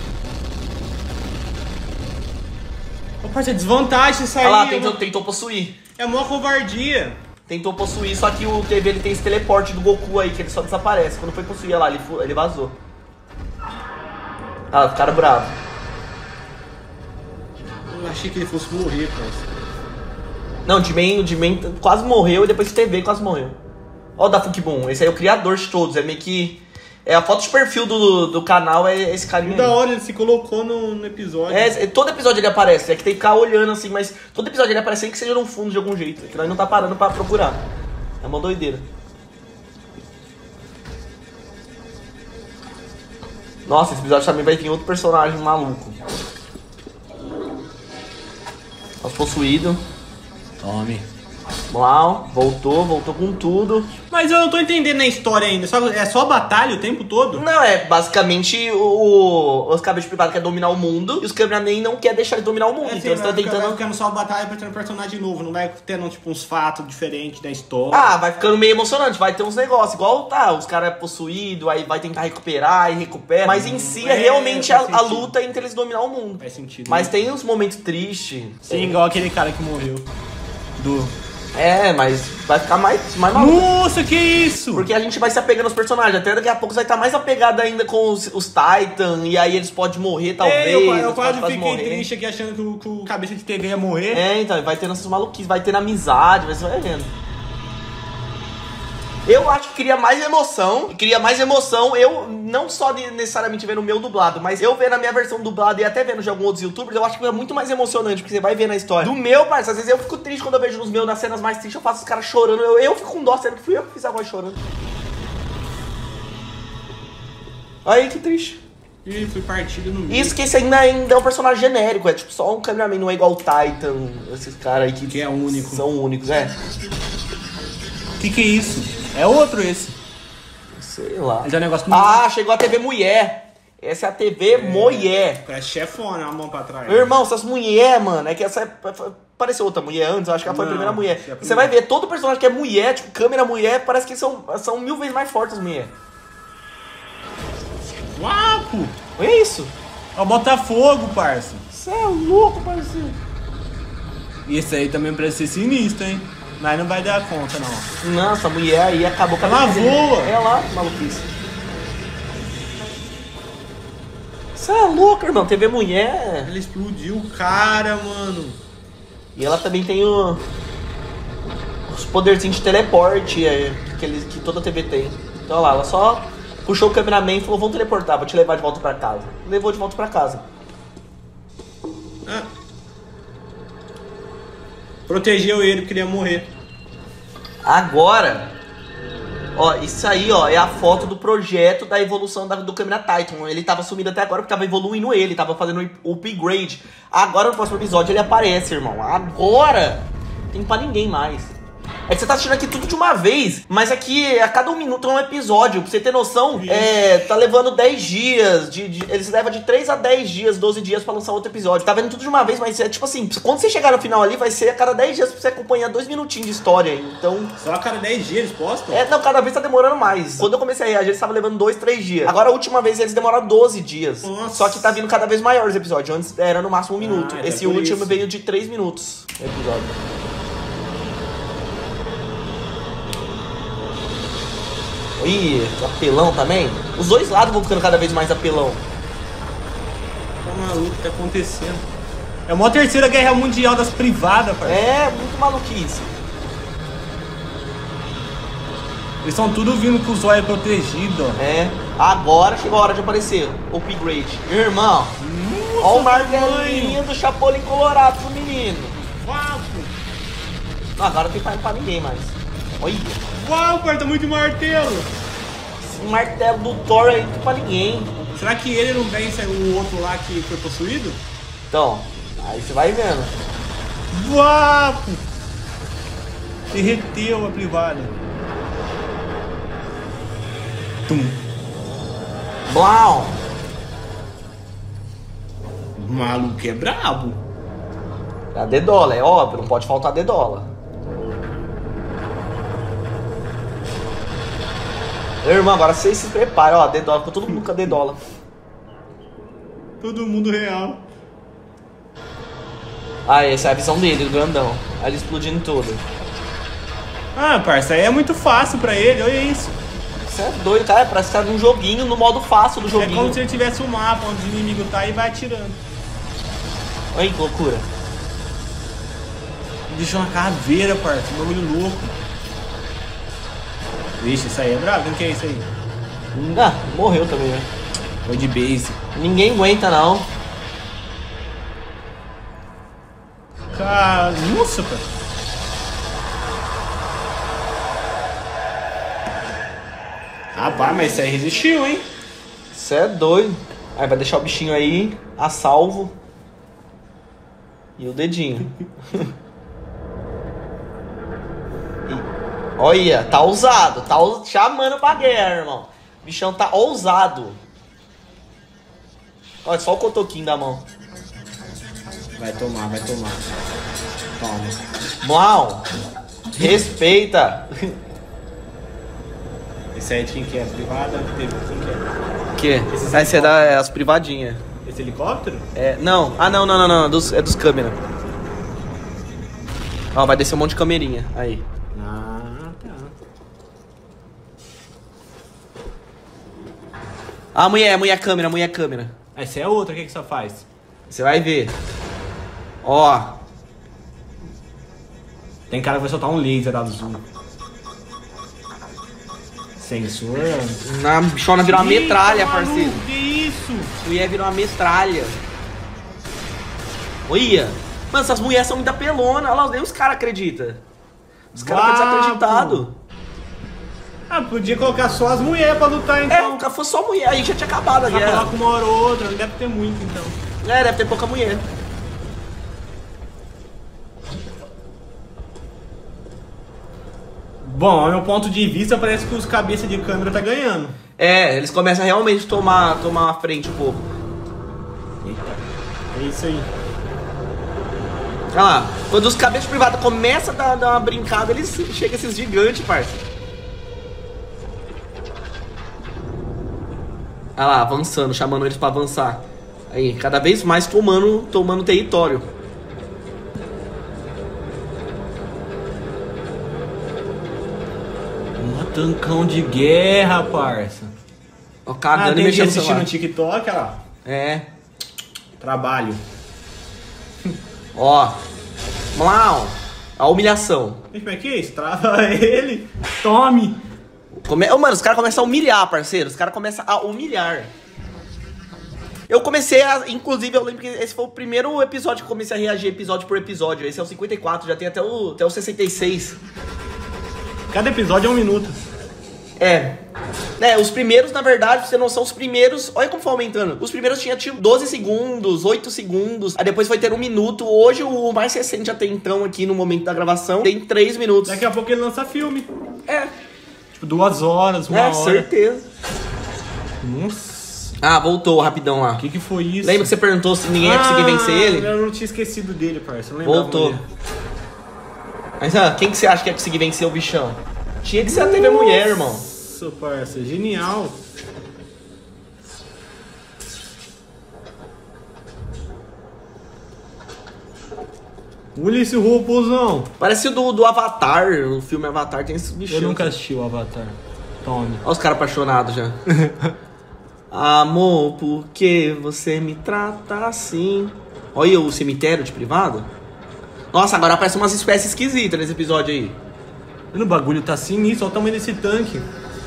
Ô, parça, é desvantagem isso aí. Olha lá, é tentou, uma- tentou possuir. É mó covardia. Tentou possuir, só que o T V ele tem esse teleporte do Goku aí, que ele só desaparece. Quando foi possuir, olha lá, ele, fu- ele vazou. Ah, ficaram bravos. Eu achei que ele fosse morrer, parça. Não, o D-Man, o D-Man quase morreu e depois o T V quase morreu. Ó o da Funkboom, esse aí é o criador de todos, é meio que... É a foto de perfil do, do canal, é esse carinha Da aí. hora, ele se colocou no, no episódio. É, todo episódio ele aparece, é que tem que ficar olhando assim, mas todo episódio ele aparece sem que seja no fundo de algum jeito, é que nós não tá parando pra procurar. É uma doideira. Nossa, esse episódio também vai vir outro personagem maluco. Os possuídos. Tome. Vamos lá, ó. Voltou, voltou com tudo. Mas eu não tô entendendo a história ainda. Só- é só batalha o tempo todo? Não, é basicamente o, os cabelos privados querem dominar o mundo e os cameramen não querem deixar ele dominar o mundo. É, então eles estão vai ficar- vai tentando. ficando só batalha pra ter um personagem novo. Não vai tendo, tipo, uns fatos diferentes da história. Ah, vai ficando meio emocionante, vai ter uns negócios, igual tá, os caras possuídos, aí vai tentar recuperar e recupera. Mas em si é, é, realmente a, faz a sentido. luta entre eles dominar o mundo. Faz sentido. Mas tem uns momentos tristes. Sim, igual aquele cara que morreu. Do... É, mas vai ficar mais, mais maluco. Nossa, que isso? Porque a gente vai se apegando aos personagens. Até daqui a pouco você vai estar mais apegado ainda com os, os Titan. E aí eles podem morrer, talvez. É, eu, eu eles quase podem fiquei morrer. triste aqui achando que o, que o cabeça de T V ia morrer. É, então, vai ter essas maluquices, vai ter na amizade, você vai vendo. Eu acho que cria mais emoção, cria mais emoção, eu não só de necessariamente vendo o meu dublado, mas eu vendo a minha versão dublada e até vendo de alguns outros youtubers, eu acho que é muito mais emocionante, porque você vai ver na história. Do meu, parça, às vezes eu fico triste quando eu vejo nos meus, nas cenas mais tristes, eu faço os caras chorando, eu, eu fico com dó, sendo que fui eu que fiz a voz chorando. Aí, que triste. Ih, fui partido no meio. Isso que esse ainda, ainda é um personagem genérico, é tipo só um cameraman, não é igual o Titan, esses caras aí que, que é único. São únicos, é. Que que é isso? É outro esse. Sei lá. Mas é um negócio... Ah, chegou a T V Mulher. Essa é a T V é. Mulher. É chefona, a mão pra trás. Meu irmão, essas mulher, mano, é que essa é... Apareceu outra mulher antes, eu acho que ela foi a primeira mulher. É a Você vai ver, todo personagem que é mulher, tipo, câmera mulher, parece que são, são mil vezes mais fortes as mulheres. Guapo! Olha isso. É o Botafogo, parça. Você é louco, parceiro. E esse aí também parece ser sinistro, hein? Mas não vai dar conta, não. Nossa, a mulher aí acabou com a Ela voa! É lá, maluquice. Você é louco, irmão. T V mulher. Ela explodiu o cara, mano. E ela também tem o... os poderzinhos de teleporte é, que, eles, que toda T V tem. Então olha lá, ela só puxou o cameraman e falou, vamos teleportar, vou te levar de volta pra casa. Levou de volta pra casa. Ah. Protegeu ele porque ele ia morrer. Agora, ó, isso aí, ó, é a foto do projeto da evolução da, do Câmera Titan. Ele tava sumido até agora porque tava evoluindo ele, tava fazendo o upgrade. Agora no próximo episódio ele aparece, irmão. Agora! Não tem pra ninguém mais. É que você tá assistindo aqui tudo de uma vez, mas aqui a cada um minuto é um episódio. Pra você ter noção, é, tá levando dez dias. De, de, eles levam de três a dez dias, doze dias pra lançar outro episódio. Tá vendo tudo de uma vez, mas é tipo assim, quando você chegar no final ali, vai ser a cada dez dias pra você acompanhar dois minutinhos de história. Então. Só a cada dez dias eles postam? É, não, cada vez tá demorando mais. Quando eu comecei a reagir, eles estavam levando dois, três dias. Agora a última vez eles demoraram doze dias. Nossa. Só que tá vindo cada vez maior os episódios. Antes era no máximo um minuto. Ah, Esse é último isso. veio de três minutos o episódio. Ih, apelão também. Os dois lados vão ficando cada vez mais apelão. Tá maluco, o que tá acontecendo? É uma terceira guerra mundial das privadas, parceiro. É, muito maluquice. Eles estão tudo vindo com os olhos protegidos, ó. É, agora chegou a hora de aparecer o upgrade. Irmão, olha o martelinho do Chapolin Colorado pro menino. Uau, Não, agora não tem pra, pra ninguém mais. Olha. Uau, cara, tá muito martelo. Esse martelo do Thor aí não tem pra ninguém. Será que ele não vence o outro lá que foi possuído? Então, aí você vai vendo. Uau! Derreteu a privada. Tum. Blau. O maluco é brabo. A dedola, é óbvio, não pode faltar dedola. Meu irmão, agora vocês se preparam, ó, dedola, ficou todo mundo com a dedola. Todo mundo real. Ah, essa é a visão dele, do grandão. Aí ele explodindo tudo. Ah, parça, aí é muito fácil pra ele, olha isso. Você é doido, cara, parece que tá num joguinho, no modo fácil do É joguinho. como se ele tivesse um mapa onde o inimigo tá e vai atirando. Olha que loucura. Deixou uma caveira, parça, um bagulho louco. Vixe, isso aí é bravo, quem que é isso aí? Ah, morreu também, né? Foi de base. Ninguém aguenta, não. Cara, nossa, cara. Rapaz, mas isso aí resistiu, hein? Você é doido. Aí vai deixar o bichinho aí, a salvo. E o dedinho. E, olha, tá ousado. Tá ous- chamando pra guerra, irmão. O bichão tá ousado. Olha, só o cotoquinho da mão. Vai tomar, vai tomar. Toma. Uau! Respeita. Esse aí de quem que é? Privada? Quem que é? Que? Esse é da, as privadinhas. Esse helicóptero? É, não. Ah, não, não, não, não. É dos, é dos câmeras. Ó, vai descer um monte de camerinha. Aí. Ah, tá. Ah, mulher, mulher câmera, mulher câmera. Essa é outra, o que que você faz? Você vai ver. Ó. Tem cara que vai soltar um laser azul. Sensor. Na bichona virou uma Eita, metralha, maluco, parceiro. Que isso? Mulher virou uma metralha. Olha. Mano, essas mulheres são muito apelona. Olha lá, nem os caras acreditam. Os caras estão Vapo. desacreditados. Ah, podia colocar só as mulheres pra lutar É, então. se fosse só mulher, aí já tinha acabado a Já guerra. coloca uma hora ou outra, não deve ter muito então. É, deve ter pouca mulher. Bom, ao meu ponto de vista, parece que os cabeças de câmera tá ganhando. É, eles começam a realmente tomar, tomar a frente um pouco. Eita, é isso aí. Olha lá, quando os cabeças privados começam a dar, dar uma brincada, eles chegam esses gigantes, parça. Olha lá, avançando, chamando eles pra avançar. Aí, cada vez mais tomando, tomando território. Um tancão de guerra, parça. Ó, Ah, cagando tem e que mexendo no assistir celular. no TikTok, olha lá. É, Trabalho. ó. Vamos lá, ó. A humilhação. E como é que é isso? Trava ele. Tome. Come... Ô, mano, os caras começam a humilhar, parceiro. Os caras começam a humilhar. Eu comecei a... Inclusive, eu lembro que esse foi o primeiro episódio que eu comecei a reagir episódio por episódio. Esse é o cinquenta e quatro, já tem até o, até o sessenta e seis. Cada episódio é um minuto. É. É, os primeiros, na verdade, pra você não são os primeiros... Olha como foi aumentando. Os primeiros tinha tipo doze segundos, oito segundos. Aí depois foi ter um minuto. Hoje, o mais recente até então, aqui no momento da gravação, tem três minutos. Daqui a pouco ele lança filme. É. Tipo, duas horas, uma É, hora. certeza. Nossa. Ah, voltou rapidão lá. O que que foi isso? Lembra que você perguntou se ninguém ia conseguir vencer ele? Eu não tinha esquecido dele, parça. Eu não lembrava Voltou. dele. Mas ah, quem que você acha que ia conseguir vencer o bichão? Tinha que ser a T V Mulher, irmão. Nossa, parça. Genial. Olha esse robôzão. Parece o do, do Avatar, o filme Avatar tem esse bichão. Eu nunca assisti o Avatar. Tome. Olha os caras apaixonados já. Amor, por que você me trata assim? Olha o cemitério de privado. Nossa, agora aparece umas espécies esquisitas nesse episódio aí. Mano, o bagulho tá sinistro. Olha o tamanho desse tanque.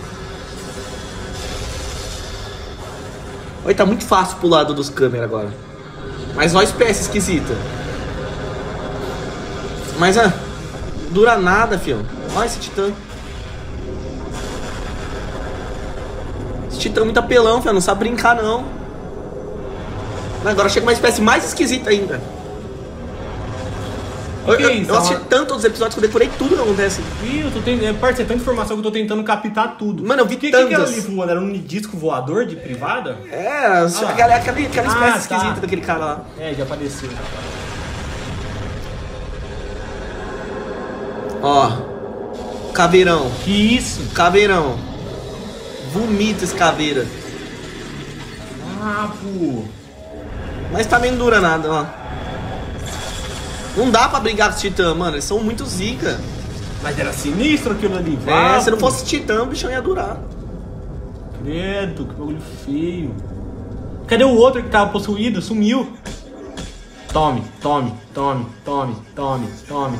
Olha, tá muito fácil pro lado dos câmeras agora. Mas olha a espécie esquisita. Mas, ah, dura nada, filho. Olha esse titã. Esse titã é muito apelão, filho. Não sabe brincar, não. Agora chega uma espécie mais esquisita ainda. Eu, Que eu, isso? eu assisti tanto os episódios que eu decorei tudo que acontece. Ih, eu tô tentando. É, parça, é tanta informação que eu tô tentando captar tudo. Mano, eu vi O que, que, que era tantas. ali voando? Era um disco voador de privada? É, só lá. aquela, aquela, aquela espécie Ah, esquisita tá. daquele cara lá. É, já apareceu. Ó. Caveirão. Que isso? Caveirão. Vomita esse caveira. Ah, pô. Mas também não dura nada, ó. Não dá pra brigar com os titãs, mano. Eles são muito zica. Mas era sinistro aquilo ali. É, vapo. se não fosse titã, o bichão ia durar. Credo, que bagulho feio. Cadê o outro que tava possuído? Sumiu. Tome, tome, tome, tome, tome, tome.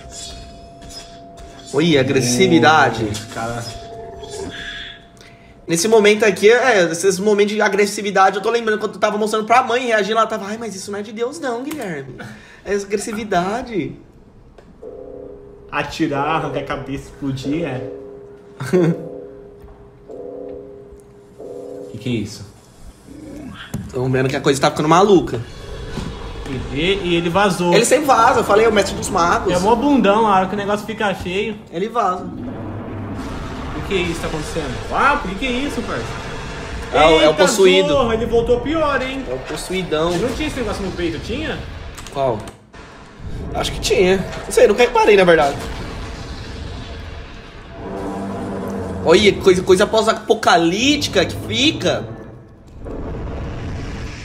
Oi, agressividade. Oh, cara. Nesse momento aqui, é, esses momentos de agressividade, eu tô lembrando quando eu tava mostrando pra mãe reagindo, ela tava, ai, mas isso não é de Deus não, Guilherme. É agressividade. Atirar, arrancar a cabeça, explodir, é. Que que é isso? Tão vendo que a coisa tá ficando maluca. E, e ele vazou. Ele sempre vaza, eu falei, é o mestre dos magos. É mó bundão, a hora que o negócio fica feio. Ele vaza. O que é isso que tá acontecendo? Ah, por que que é isso, parceiro? É o- é o possuído. Zorra, ele voltou pior, hein? É o possuidão. Não tinha esse negócio no peito, tinha? Qual? Acho que tinha. Não sei, nunca reparei, na verdade. Olha, coisa, coisa pós-apocalíptica que fica.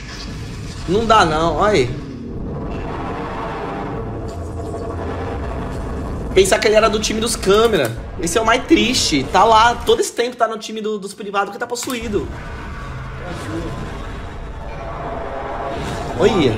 Não dá não, olha aí. Pensar que ele era do time dos câmera. Esse é o mais triste. Tá lá, todo esse tempo tá no time do, dos privados que tá possuído. Olha.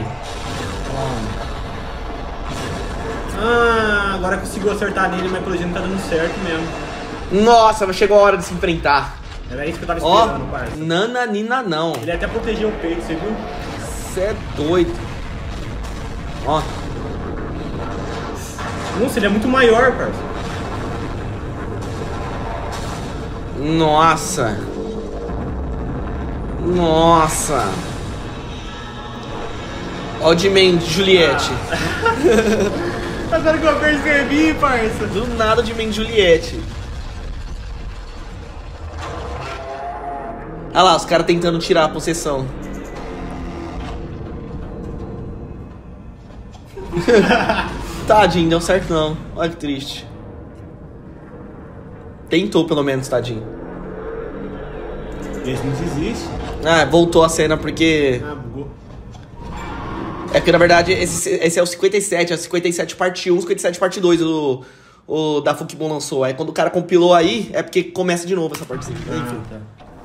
Ah, agora conseguiu acertar nele, mas pelo jeito não tá dando certo mesmo. Nossa, chegou a hora de se enfrentar. Era isso que eu tava esperando, Ó, parça. nananina não. Ele até protegeu o peito, você viu? Você é doido. Ó. Nossa, ele é muito maior, parça. Nossa. Nossa. Ó o Dman de Juliette. Ah. Agora que eu percebi, parça. Do nada o Dman de Juliette. Olha lá, os caras tentando tirar a possessão. Tadinho, deu certo não. Olha que triste. Tentou pelo menos, tadinho. Esse não desiste. Ah, voltou a cena porque... Ah, bugou. É porque na verdade esse, esse é o cinquenta e sete, é o cinquenta e sete parte um, cinquenta e sete parte dois o, o da Fukibon lançou. Aí quando o cara compilou aí, é porque começa de novo essa partezinha. Ah, Enfim. tá.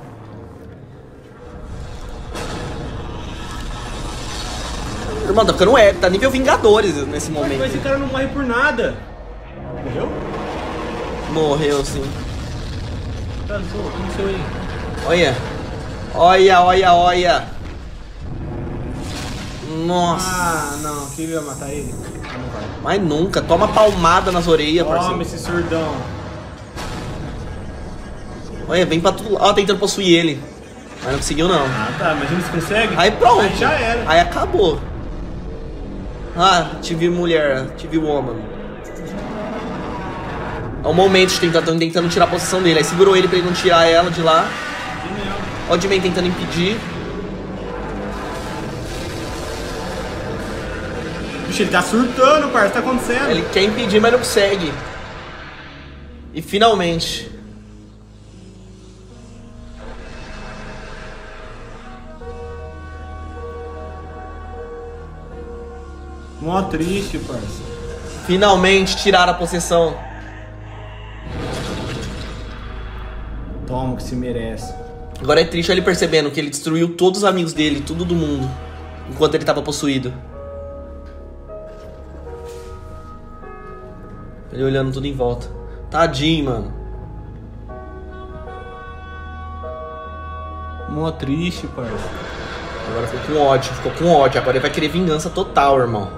Irmão, tá ficando épico, tá nível Vingadores nesse Mas momento. esse cara não morre por nada. Morreu? Morreu, sim. Cansou, o que aconteceu aí? Olha. Olha, olha, olha. Nossa. Ah, não, queria matar ele? Ah, não vai. Mas nunca. Toma palmada nas orelhas, Toma parceiro. esse surdão. Olha, vem pra tudo. Ó, tentando possuir ele. Mas não conseguiu, não. Ah, tá, imagina se consegue. Aí pronto. Aí já era. Aí acabou. Ah, te vi mulher, te vi woman. É o momento de tentar, tentando tirar a posição dele. Aí segurou ele pra ele não tirar ela de lá. Genial. Ó o Dman tentando impedir. Bicho, ele tá surtando, parça, o que tá acontecendo? Ele quer impedir, mas não consegue. E finalmente. Mó triste, parça. Finalmente tiraram a possessão. Toma, que se merece. Agora é triste ele percebendo que ele destruiu todos os amigos dele, tudo do mundo, enquanto ele tava possuído. Ele olhando tudo em volta. Tadinho, mano. Mó triste, parça. Agora ficou com ódio, ficou com ódio. Agora ele vai querer vingança total, irmão.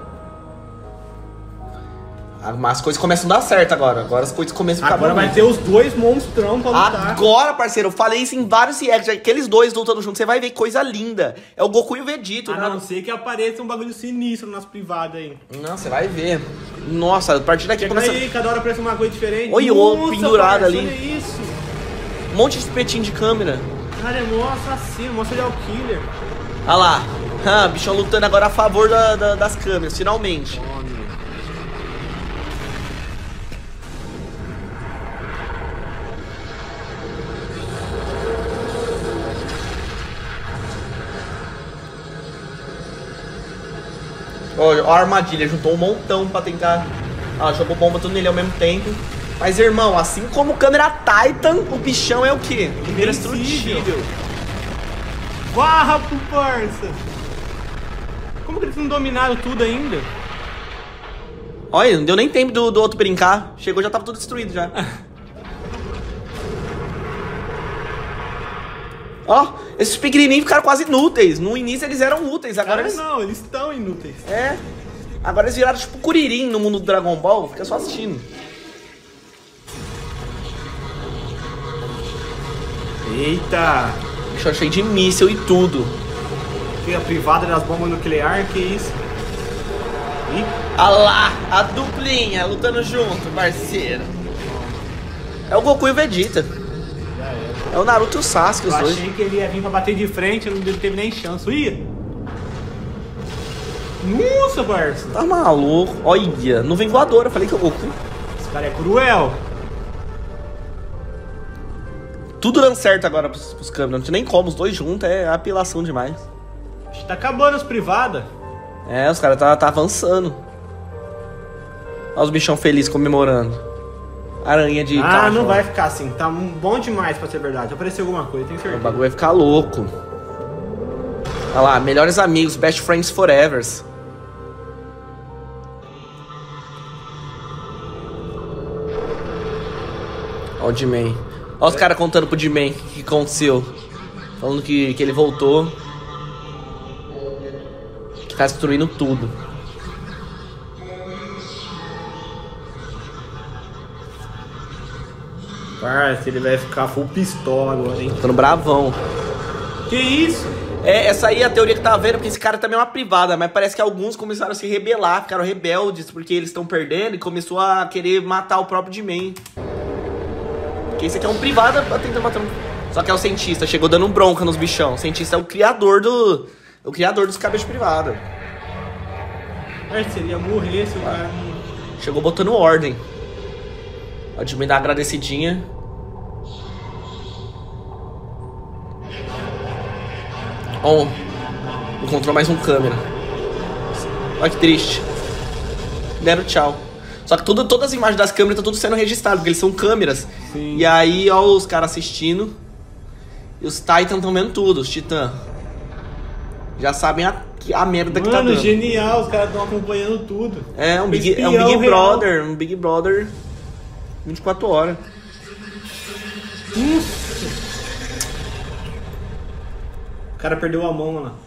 As coisas começam a dar certo agora. Agora as coisas começam a ficar Agora vai bonitas. ter os dois monstrão pra lutar. Agora, parceiro, eu falei isso em vários reacts. Aqueles dois lutando juntos, você vai ver que coisa linda. É o Goku e o Vegeta. A né? não ser que apareça um bagulho sinistro no nosso privado aí. Não, você vai ver. Nossa, a partir daqui Chega começa aí, cada hora aparece uma coisa diferente. Olha o outro pendurado ali. Olha isso. um monte de espetinho de câmera. Cara, é mó assassino, mó serial killer. Olha lá. Ah, bichão lutando agora a favor da, da- das câmeras, finalmente. Olha a armadilha, juntou um montão pra tentar. Ah, jogou bomba tudo nele ao mesmo tempo. Mas, irmão, assim como o câmera Titan, o bichão é o quê? Indestrutível. Varra pro parça. Como que eles não dominaram tudo ainda? Olha, não deu nem tempo do, do outro brincar. Chegou, já tava tudo destruído já. Ó, esses pequenininhos ficaram quase inúteis. No início eles eram úteis, agora Cara, eles... não, eles estão inúteis. É, agora eles viraram tipo Kuririn no mundo do Dragon Ball. Fica só assistindo. Eita. Bicho, cheio de míssil e tudo. Que a privada das bombas nucleares, que isso? Ih, Ah lá, a duplinha lutando junto, parceiro. É o Goku e o Vegeta. já era. É o Naruto e o Sasuke, os Eu dois. achei que ele ia vir pra bater de frente, não teve nem chance. Ia. Nossa, parça. Tá maluco? Olha, nuvem voadora, falei que é o Goku. Esse cara é cruel. Tudo dando certo agora pros, pros câmeras. Não tinha nem como, os dois juntos é apelação demais. Tá acabando as privadas. É, os caras tá, tá avançando. Olha os bichão felizes comemorando. Aranha de Ah, cachorro. não vai ficar assim. Tá bom demais pra ser verdade. Apareceu alguma coisa, tenho O certeza. bagulho vai ficar louco. Olha lá, melhores amigos, best friends forever. Olha o D-Man. Olha os caras contando pro D-Man o que, que aconteceu. Falando que, que ele voltou. Que tá destruindo tudo. Parça, ele vai ficar full pistola agora, hein? Ficando bravão. Que isso? É, essa aí é a teoria que tá vendo, porque esse cara também é uma privada, mas parece que alguns começaram a se rebelar, ficaram rebeldes porque eles estão perdendo e começou a querer matar o próprio D-Man. Porque esse aqui é um privada tentando matar um... Só que é o cientista, chegou dando bronca nos bichão. O cientista é o criador do... O criador dos cabelos privados. Parça, ele ia morrer se o cara não... Chegou botando ordem. O D-Man dá uma agradecidinha. Ó, encontrou mais um câmera. Olha que triste. Deram tchau. Só que tudo, todas as imagens das câmeras estão tudo sendo registradas, porque eles são câmeras. Sim. E aí, ó, os caras assistindo. E os Titan estão vendo tudo, os Titã. Já sabem a, a merda que tá Mano, dando. genial, os caras estão acompanhando tudo. É, um Big, é um Espião Big real. Brother. Um Big Brother vinte e quatro horas. O cara perdeu a mão lá.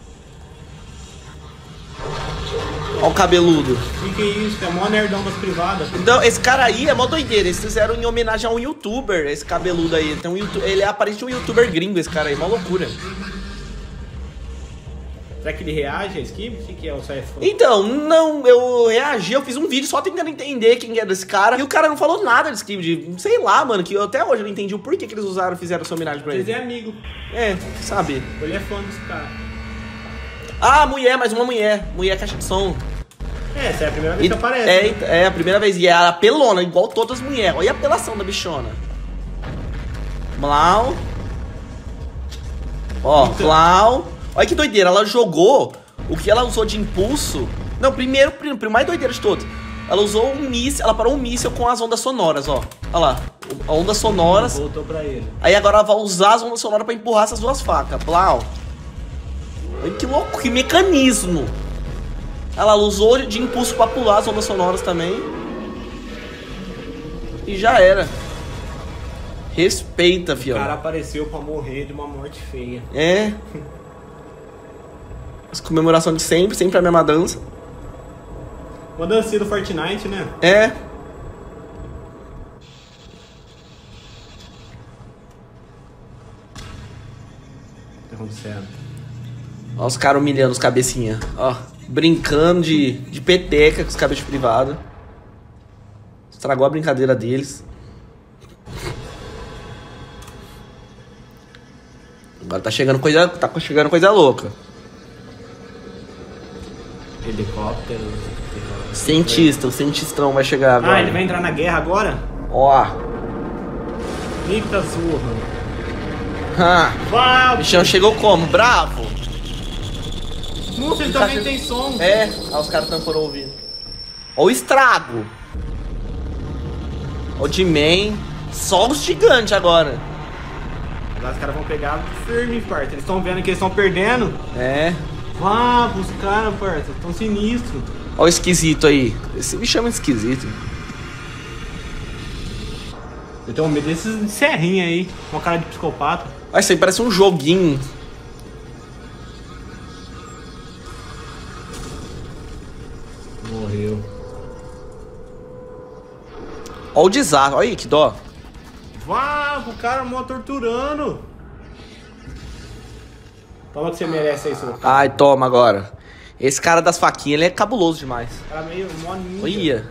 Ó o cabeludo. O que, que é isso? É mó nerdão das privadas. Então, esse cara aí é mó doideira. Eles fizeram em homenagem a um youtuber, esse cabeludo aí. Então, um youtu- ele é aparente um youtuber gringo, esse cara aí. Mó loucura. Será que ele reage a skip? O que, que é o sai fã? Então, não, eu reagi, eu fiz um vídeo só tentando entender quem era esse cara. E o cara não falou nada desse clipe, de, sei lá, mano, que eu até hoje não entendi o porquê que eles usaram, fizeram essa homenagem pra Eles ele. é amigo. É, sabe. Ele é fã desse cara. Ah, mulher, mais uma mulher. Mulher caixa de som. É, essa é a primeira vez E- que aparece. é, né? é a primeira vez. E é a apelona, igual todas as mulheres. Olha a apelação da bichona. Blau. Ó, Então. Blau. Olha que doideira, ela jogou o que ela usou de impulso. Não, primeiro, primeiro, primeiro mais doideira de todos. Ela usou um míssil, ela parou um míssil com as ondas sonoras, ó. Olha lá, a ondas sonoras. Voltou pra ele. Aí agora ela vai usar as ondas sonoras pra empurrar essas duas facas. Blau. Olha que louco, que mecanismo. Ela usou de impulso pra pular as ondas sonoras também. E já era. Respeita, O fião. cara apareceu pra morrer de uma morte feia. É. As comemorações de sempre, sempre a mesma dança. Uma dancinha do Fortnite, né? É. O que tá acontecendo? Ó os caras humilhando os cabecinha. Ó, brincando de, de peteca com os cabeças privados. Estragou a brincadeira deles. Agora tá chegando coisa, tá chegando coisa louca. Helicóptero. Cientista, o cientistão vai chegar agora. Ah, ele vai entrar na guerra agora? Ó. Eita zorra. Ah, Vá! o bichão chegou como? Bravo? Nossa, ele também tem som. É, ó, os caras tampando o ouvido. Ó o estrago. Ó o D-Man. Só os gigantes agora. Agora os caras vão pegar firme, parça. Eles estão vendo que eles estão perdendo. É. Vá, os caras, parça. Tão sinistros. Ó o esquisito aí. Esse bicho é muito esquisito. Eu tenho medo desses de serrinha aí. Uma cara de psicopata. Ó, isso aí parece um joguinho. Morreu. Ó o desastre. Olha aí, que dó. Vá, o cara mó torturando. Toma que você merece aí, seu cara. Ai, toma agora. Esse cara das faquinhas, ele é cabuloso demais. Cara meio mó ninja. Olha.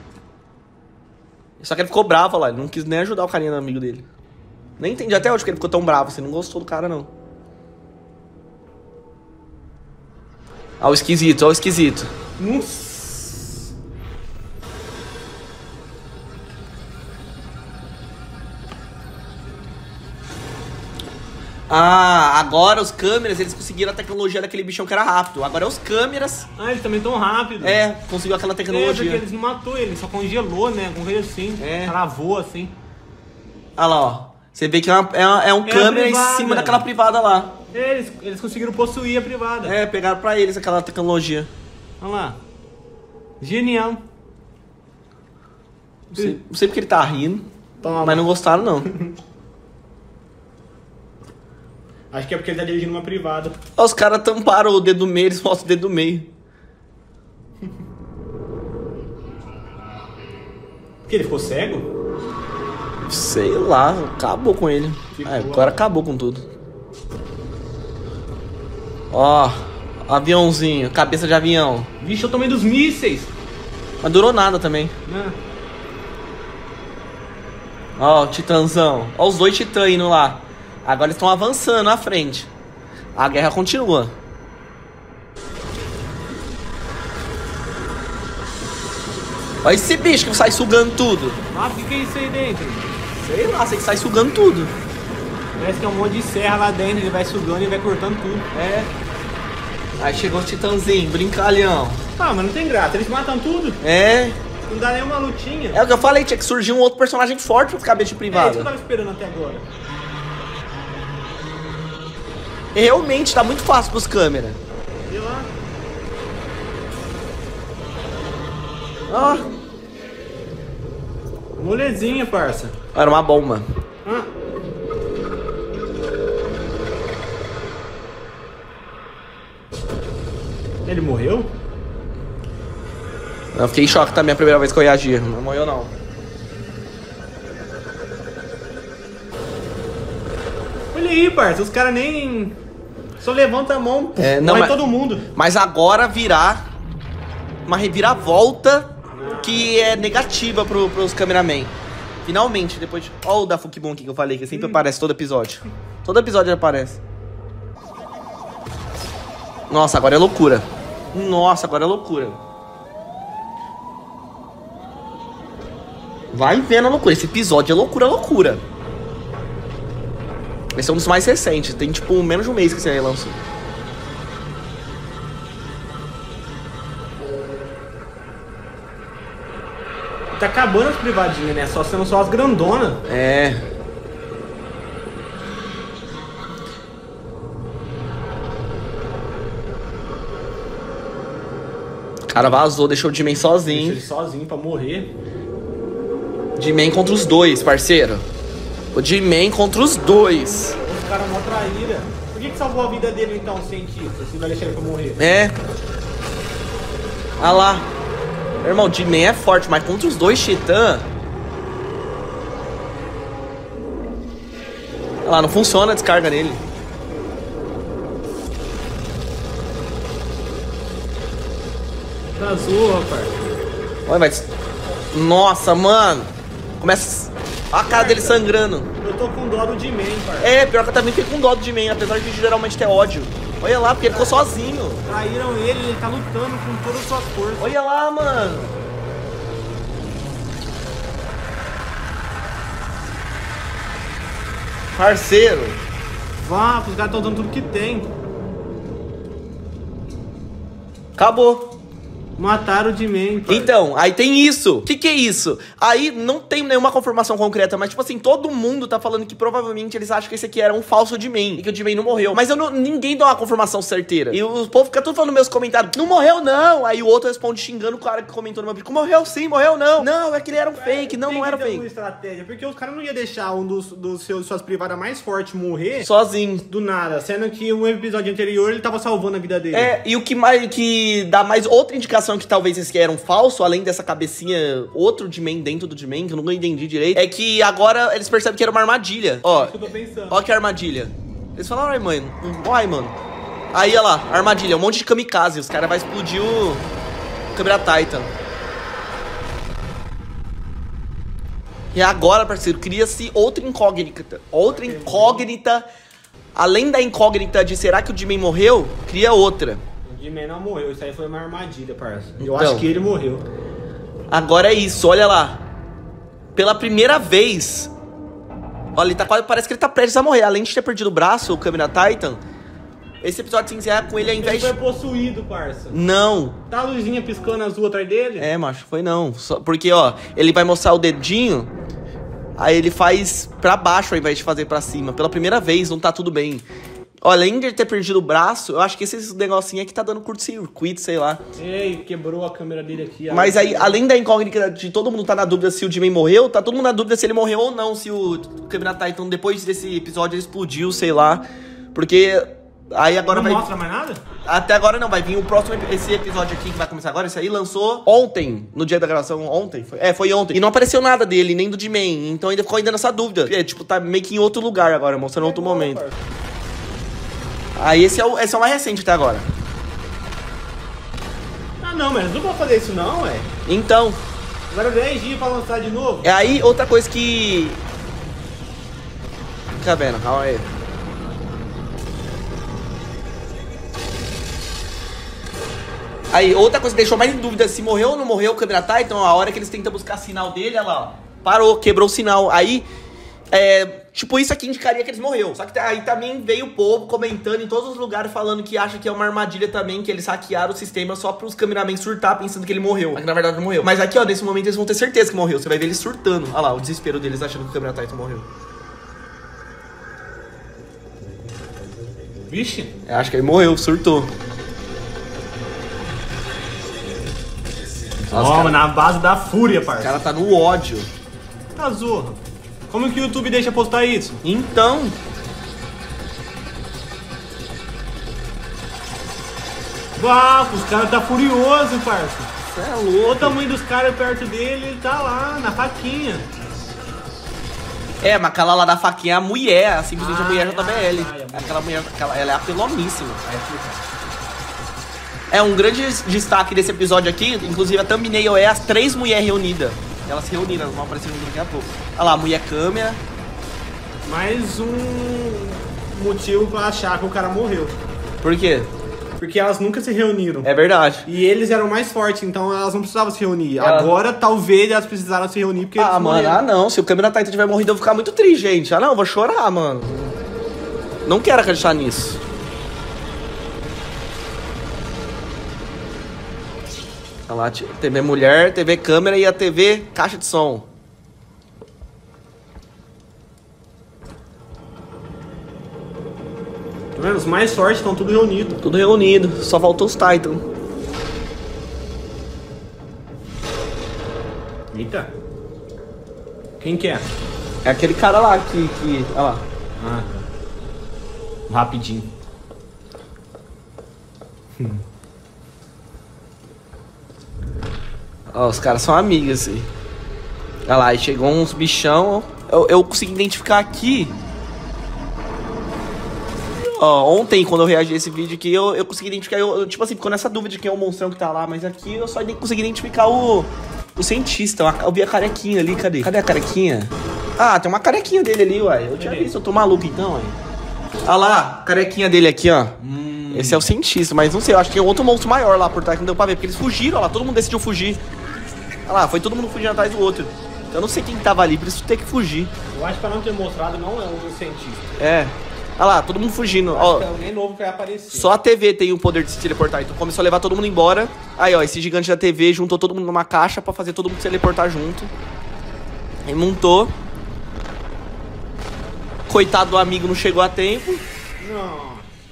Só que ele ficou bravo lá. Ele não quis nem ajudar o carinha do amigo dele. Nem entendi até hoje que ele ficou tão bravo. Você não gostou do cara, não. Ó o esquisito, ó o esquisito. Nossa. Ah, agora os câmeras, eles conseguiram a tecnologia daquele bichão que era rápido. Agora é os câmeras. Ah, eles também tão rápidos. É, conseguiu aquela tecnologia. É, porque eles não matou ele, só congelou, né? Com coisa assim. É. Travou assim. Olha lá, ó. Você vê que é, uma, é, uma, é um É câmera em cima daquela privada lá. É, eles, eles conseguiram possuir a privada. É, pegaram pra eles aquela tecnologia. Olha lá. Genial. Não sei, não sei porque ele tá rindo. Toma. Mas não gostaram, não. Acho que é porque ele tá dirigindo uma privada. Os caras tamparam o dedo do meio, eles mostram o dedo do meio. Porque ele ficou cego? Sei lá, acabou com ele. Ficou, É, agora acabou com tudo. Ó, aviãozinho, cabeça de avião. Vixe, eu tomei dos mísseis. Mas durou nada também. Né? Ó, o titãzão. Ó os dois titãs indo lá. Agora eles estão avançando à frente. A guerra continua. Olha esse bicho que sai sugando tudo. Ah, o que, que é isso aí dentro? Sei lá, sei que sai sugando tudo. Parece que é um monte de serra lá dentro, ele vai sugando e vai cortando tudo. É. Aí chegou o titãzinho, brincalhão. Ah, mas não tem graça, eles matam tudo. É. Não dá nenhuma lutinha. É o que eu falei, tinha que surgir um outro personagem forte pra cabeça de É isso privada. que eu tava esperando até agora. E realmente tá muito fácil pros câmeras. E lá? Ó. Molezinha, parça. Era uma bomba. Ah. Ele morreu? Eu fiquei em choque também a primeira vez que eu reagi. Não morreu, não. Olha aí, parça, os caras nem... Só levanta a mão, É, não não, é mas- todo mundo. Mas agora virá uma reviravolta que é negativa pro, pros cameramen. Finalmente, depois de... Ó o da Fukibon aqui que eu falei, que sempre aparece todo episódio. Todo episódio ele aparece. Nossa, agora é loucura. Nossa, agora é loucura. Vai vendo a loucura. Esse episódio é loucura, loucura. Esse é um dos mais recentes. Tem, tipo, menos de um mês que você lançou. Tá acabando as privadinhas, né? Só sendo só as grandonas. É. O cara vazou, deixou o G-Man Deixa sozinho. ele sozinho pra morrer. G-Man contra os dois, parceiro. O G-Man contra os dois. Os caras mó traíra. Por que que salvou a vida dele então, o cientista? Se vai deixar ele pra morrer? É. Ah lá. Meu irmão, o G-Man é forte, mas contra os dois Titã. Olha lá, não funciona a descarga nele. Azul, rapaz. Olha, vai. Nossa, mano. Começa. Olha a cara dele sangrando. Eu tô com dó do G-Man, parça. É, pior que eu também fiquei com dó do G-Man, apesar de geralmente ter ódio. Olha lá, porque ele ficou sozinho. Traíram ele, ele tá lutando com todas as suas forças. Olha lá, mano. Parceiro. Vá, os caras tão dando tudo que tem. Acabou. Mataram o G-Man, parça. Então, aí tem isso. O que, que é isso? Aí não tem nenhuma confirmação concreta, mas tipo assim, todo mundo tá falando que provavelmente eles acham que esse aqui era um falso G-Man e que o G-Man não morreu. Mas eu não, ninguém dá uma confirmação certeira. E o povo fica tudo falando nos meus comentários, não morreu não. Aí o outro responde xingando o cara que comentou no meu vídeo, morreu sim, morreu não. Não, é que ele era um fake, não, Tem não era que ter alguma fake. estratégia, porque os caras não iam deixar um dos, dos seus, suas privadas mais fortes morrer Sozinho. do nada, sendo que no episódio anterior ele tava salvando a vida dele. É, e o que mais que dá mais outra indicação que talvez esse aqui era um falso, além dessa cabecinha, outro G-Man dentro do G-Man, que eu não entendi direito, é que agora eles percebem que era uma armadilha. Ó, É isso que eu tô pensando. ó que armadilha. Eles falaram, ai, mano, vai, mano. Aí, olha lá, armadilha, um monte de kamikaze, os caras vão explodir o Cobra Titan. E agora, parceiro, cria-se outra incógnita. Outra incógnita. Além da incógnita de será que o G-Man morreu, cria outra. O G-Man não morreu, isso aí foi uma armadilha, parça. Eu Então. acho que ele morreu. Agora é isso, olha lá. Pela primeira vez. Olha, ele tá quase... Parece que ele tá prestes a morrer. Além de ter perdido o braço, o Câmera Titan, esse episódio se encerra com ele ao invés de... Ele foi possuído, parça. Não. Tá a luzinha piscando azul atrás dele? É, macho, foi não. Só porque, ó, ele vai mostrar o dedinho, aí ele faz pra baixo ao invés de fazer pra cima. Pela primeira vez, não tá tudo bem. Ó, além de ele ter perdido o braço, eu acho que esse negocinho aqui tá dando curto-circuito, sei lá. Ei, quebrou a câmera dele aqui. Mas aí, além da incógnita de todo mundo tá na dúvida se o Jimin morreu, tá todo mundo na dúvida se ele morreu ou não, se o Câmera Titan, depois desse episódio, ele explodiu, sei lá. Porque aí agora não vai... Não mostra mais nada? Até agora não, vai vir o próximo, esse episódio aqui que vai começar agora, esse aí lançou ontem, no dia da gravação, ontem, foi, é, foi ontem. E não apareceu nada dele, nem do Jimin, então ainda ficou ainda nessa dúvida. É, tipo, tá meio que em outro lugar agora, mostrando outro momento. Aí esse é, o, esse é o mais recente até agora. Ah não, mas não vou fazer isso não, ué. Então. Agora dez dias pra lançar de novo. É aí outra coisa que... Fica vendo, calma aí. Aí, outra coisa que deixou mais em dúvida se morreu ou não morreu o Câmera Titan, a hora que eles tentam buscar sinal dele, olha lá, ó, parou, quebrou o sinal. Aí, é, tipo, isso aqui indicaria que eles morreu. Só que aí também veio o povo comentando em todos os lugares falando que acha que é uma armadilha também, que eles hackearam o sistema só pros cameramen surtar pensando que ele morreu. Mas que na verdade não morreu. Mas aqui, ó, nesse momento eles vão ter certeza que morreu. Você vai ver eles surtando. Olha lá, o desespero deles achando que o Câmera Titan morreu. Vixe. Eu acho que ele morreu, surtou. Nossa, cara... na base da fúria, parça. O cara tá no ódio. Tá zorra. Como que o YouTube deixa postar isso? Então... Uau, os caras tá furioso, parça. Você é louco. O tamanho dos caras perto dele, ele tá lá, na faquinha. É, mas aquela lá da faquinha é a mulher, a simplesmente ah, a mulher J B L. Ai, ai, ai, aquela mulher, aquela, ela é apelomíssima. É, é um grande destaque desse episódio aqui, inclusive a thumbnail é as três mulheres reunidas. Elas se reuniram, elas vão aparecer junto daqui a pouco. Olha lá, a mulher câmera. Mais um motivo pra achar que o cara morreu. Por quê? Porque elas nunca se reuniram. É verdade. E eles eram mais fortes, então elas não precisavam se reunir. Ela... Agora, talvez, elas precisaram se reunir porque Ah, eles mano, morreram. ah não. Se o Câmera Titan tiver morrido, eu vou ficar muito triste, gente. Ah, não, eu vou chorar, mano. Não quero acreditar nisso. Olha lá, T V mulher, T V câmera e a T V caixa de som. Tá vendo? Os mais fortes estão tudo reunidos. Tudo reunido, só faltou os Titan. Eita. Quem que é? É aquele cara lá que... que olha lá. Ah, tá. Rapidinho. Hum. Ó, os caras são amigos, assim. Olha lá, aí chegou uns bichão. Eu, eu consegui identificar aqui. Ó, ontem, quando eu reagi a esse vídeo aqui, eu, eu consegui identificar. Eu, eu, tipo assim, ficou nessa dúvida de quem é o monstrão que tá lá. Mas aqui eu só consegui identificar o, o cientista. Eu vi a carequinha ali, cadê? Cadê a carequinha? Ah, tem uma carequinha dele ali, uai. Eu tinha visto, eu tô maluco então, uai. Olha lá, carequinha dele aqui, ó. Hum. Esse é o cientista, mas não sei, eu acho que tem outro monstro maior lá por trás que não deu pra ver. Porque eles fugiram, olha lá, todo mundo decidiu fugir. Olha lá, foi todo mundo fugindo atrás do outro. Então eu não sei quem tava ali, por isso ter que fugir. Eu acho que pra não ter mostrado, não é um cientista. É. Olha lá, todo mundo fugindo. Eu ó, acho que alguém novo vai aparecer. Só a T V tem o poder de se teleportar, então começou a levar todo mundo embora. Aí, ó, esse gigante da T V juntou todo mundo numa caixa pra fazer todo mundo se teleportar junto. Aí montou. Coitado do amigo, não chegou a tempo. Não.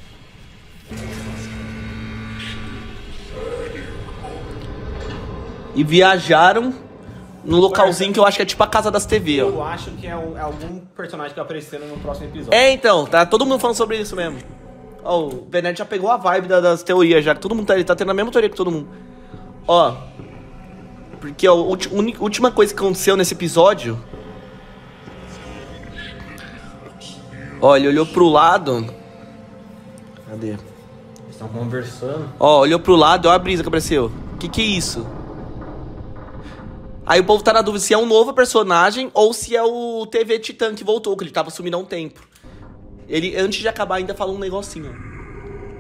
E viajaram no localzinho que eu acho que é tipo a casa das T V, ó. Eu acho que é, um, é algum personagem que vai aparecer no próximo episódio. É, então, tá todo mundo falando sobre isso mesmo. Ó, o Venet já pegou a vibe da, das teorias, já que todo mundo tá, ele tá tendo a mesma teoria que todo mundo. Ó, porque ó, a última coisa que aconteceu nesse episódio... Ó, ele olhou pro lado... Cadê? Eles estão conversando. Ó, olhou pro lado, ó a brisa que apareceu. Que que é isso? Aí o povo tá na dúvida se é um novo personagem ou se é o T V Titã que voltou, que ele tava sumindo há um tempo. Ele, antes de acabar, ainda falou um negocinho.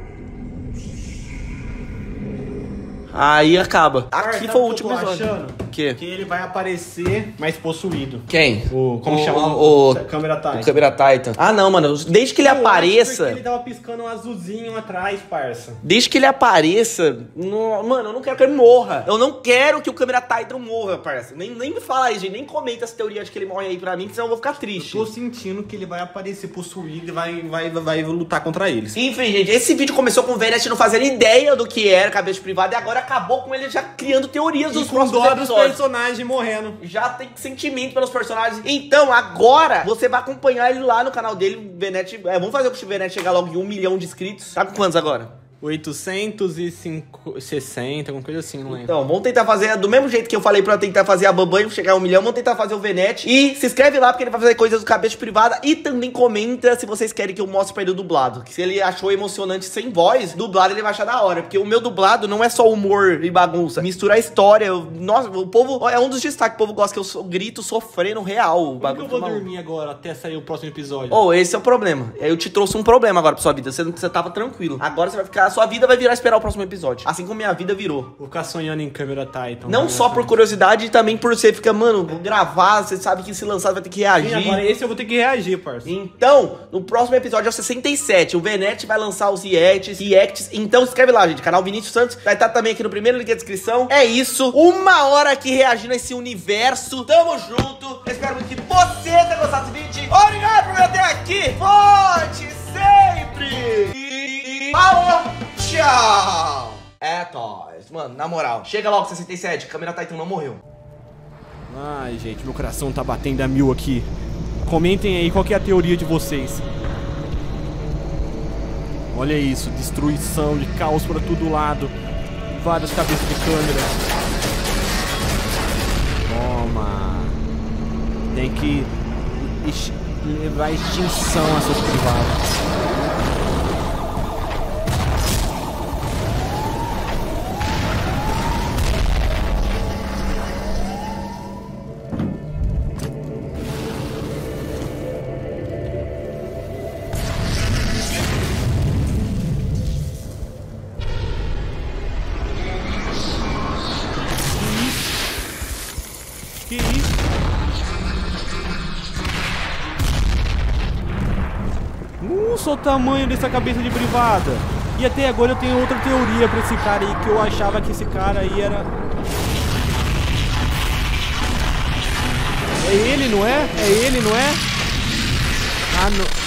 Aí acaba. Aqui Cara, foi o último último episódio. achando? O quê? Que ele vai aparecer mais possuído. Quem? O, como o, chama? O, o Câmera Titan. O Câmera Titan. Ah, não, mano. Desde que ele Eu acho apareça... porque ele tava piscando um azulzinho atrás, parça. Desde que ele apareça... Não, mano, eu não quero que ele morra. Eu não quero que o Câmera Titan morra, parça. Nem, nem me fala aí, gente. Nem comenta essa teoria de que ele morre aí pra mim, que senão eu vou ficar triste. Eu tô sentindo que ele vai aparecer possuído e vai, vai, vai lutar contra eles. Enfim, gente, esse vídeo começou com o Venet não fazendo ideia do que era cabeça privada e agora acabou com ele já criando teorias dos E com próximos dó dos episódios. personagens morrendo. Já tem sentimento pelos personagens. Então, agora, você vai acompanhar ele lá no canal dele, Venet. É, vamos fazer o Venet chegar logo em um milhão de inscritos. Tá com quantos agora? oitocentos e sessenta, alguma coisa assim, não lembro. Então, vamos tentar fazer do mesmo jeito que eu falei pra tentar fazer a Bambanho chegar a um milhão, vamos tentar fazer o Venet. E se inscreve lá porque ele vai fazer coisas do cabeça privada. E também comenta se vocês querem que eu mostre pra ele o dublado. Que se ele achou emocionante sem voz, dublado ele vai achar da hora. Porque o meu dublado não é só humor e bagunça. Mistura a história. Eu, nossa, o povo... É um dos destaques. O povo gosta que eu so, grito sofrendo real. Como que eu vou dormir agora até sair o próximo episódio? Oh, esse é o problema. Eu te trouxe um problema agora pra sua vida. Você, você tava tranquilo. Agora você vai ficar... A sua vida vai virar esperar o próximo episódio. Assim como minha vida virou. Vou ficar sonhando em Câmera Titan. Não só por curiosidade, e também por você fica, mano, vou gravar, você sabe que se lançar vai ter que reagir. Sim, agora esse eu vou ter que reagir, parça. Então, no próximo episódio é o sessenta e sete. O Venet vai lançar os reacts, reacts. Então se inscreve lá, gente. Canal Vinícius Santos. Vai estar também aqui no primeiro link da descrição. É isso. Uma hora aqui reagindo a esse universo. Tamo junto. Eu espero muito que você tenha gostado desse vídeo. Obrigado por vir até aqui. Volte sempre. E... Falou. Tchau! É nóis. Mano, na moral, chega logo sessenta e sete, Câmera Titan não morreu. Ai, gente, meu coração tá batendo a mil aqui. Comentem aí qual que é a teoria de vocês. Olha isso, destruição de caos pra todo lado. Várias cabeças de câmera. Toma. Tem que levar a extinção a seus privados. Que isso? Uh, só o tamanho dessa cabeça de privada. E até agora eu tenho outra teoria pra esse cara aí, que eu achava que esse cara aí era... É ele, não é? É ele, não é? Ah, não...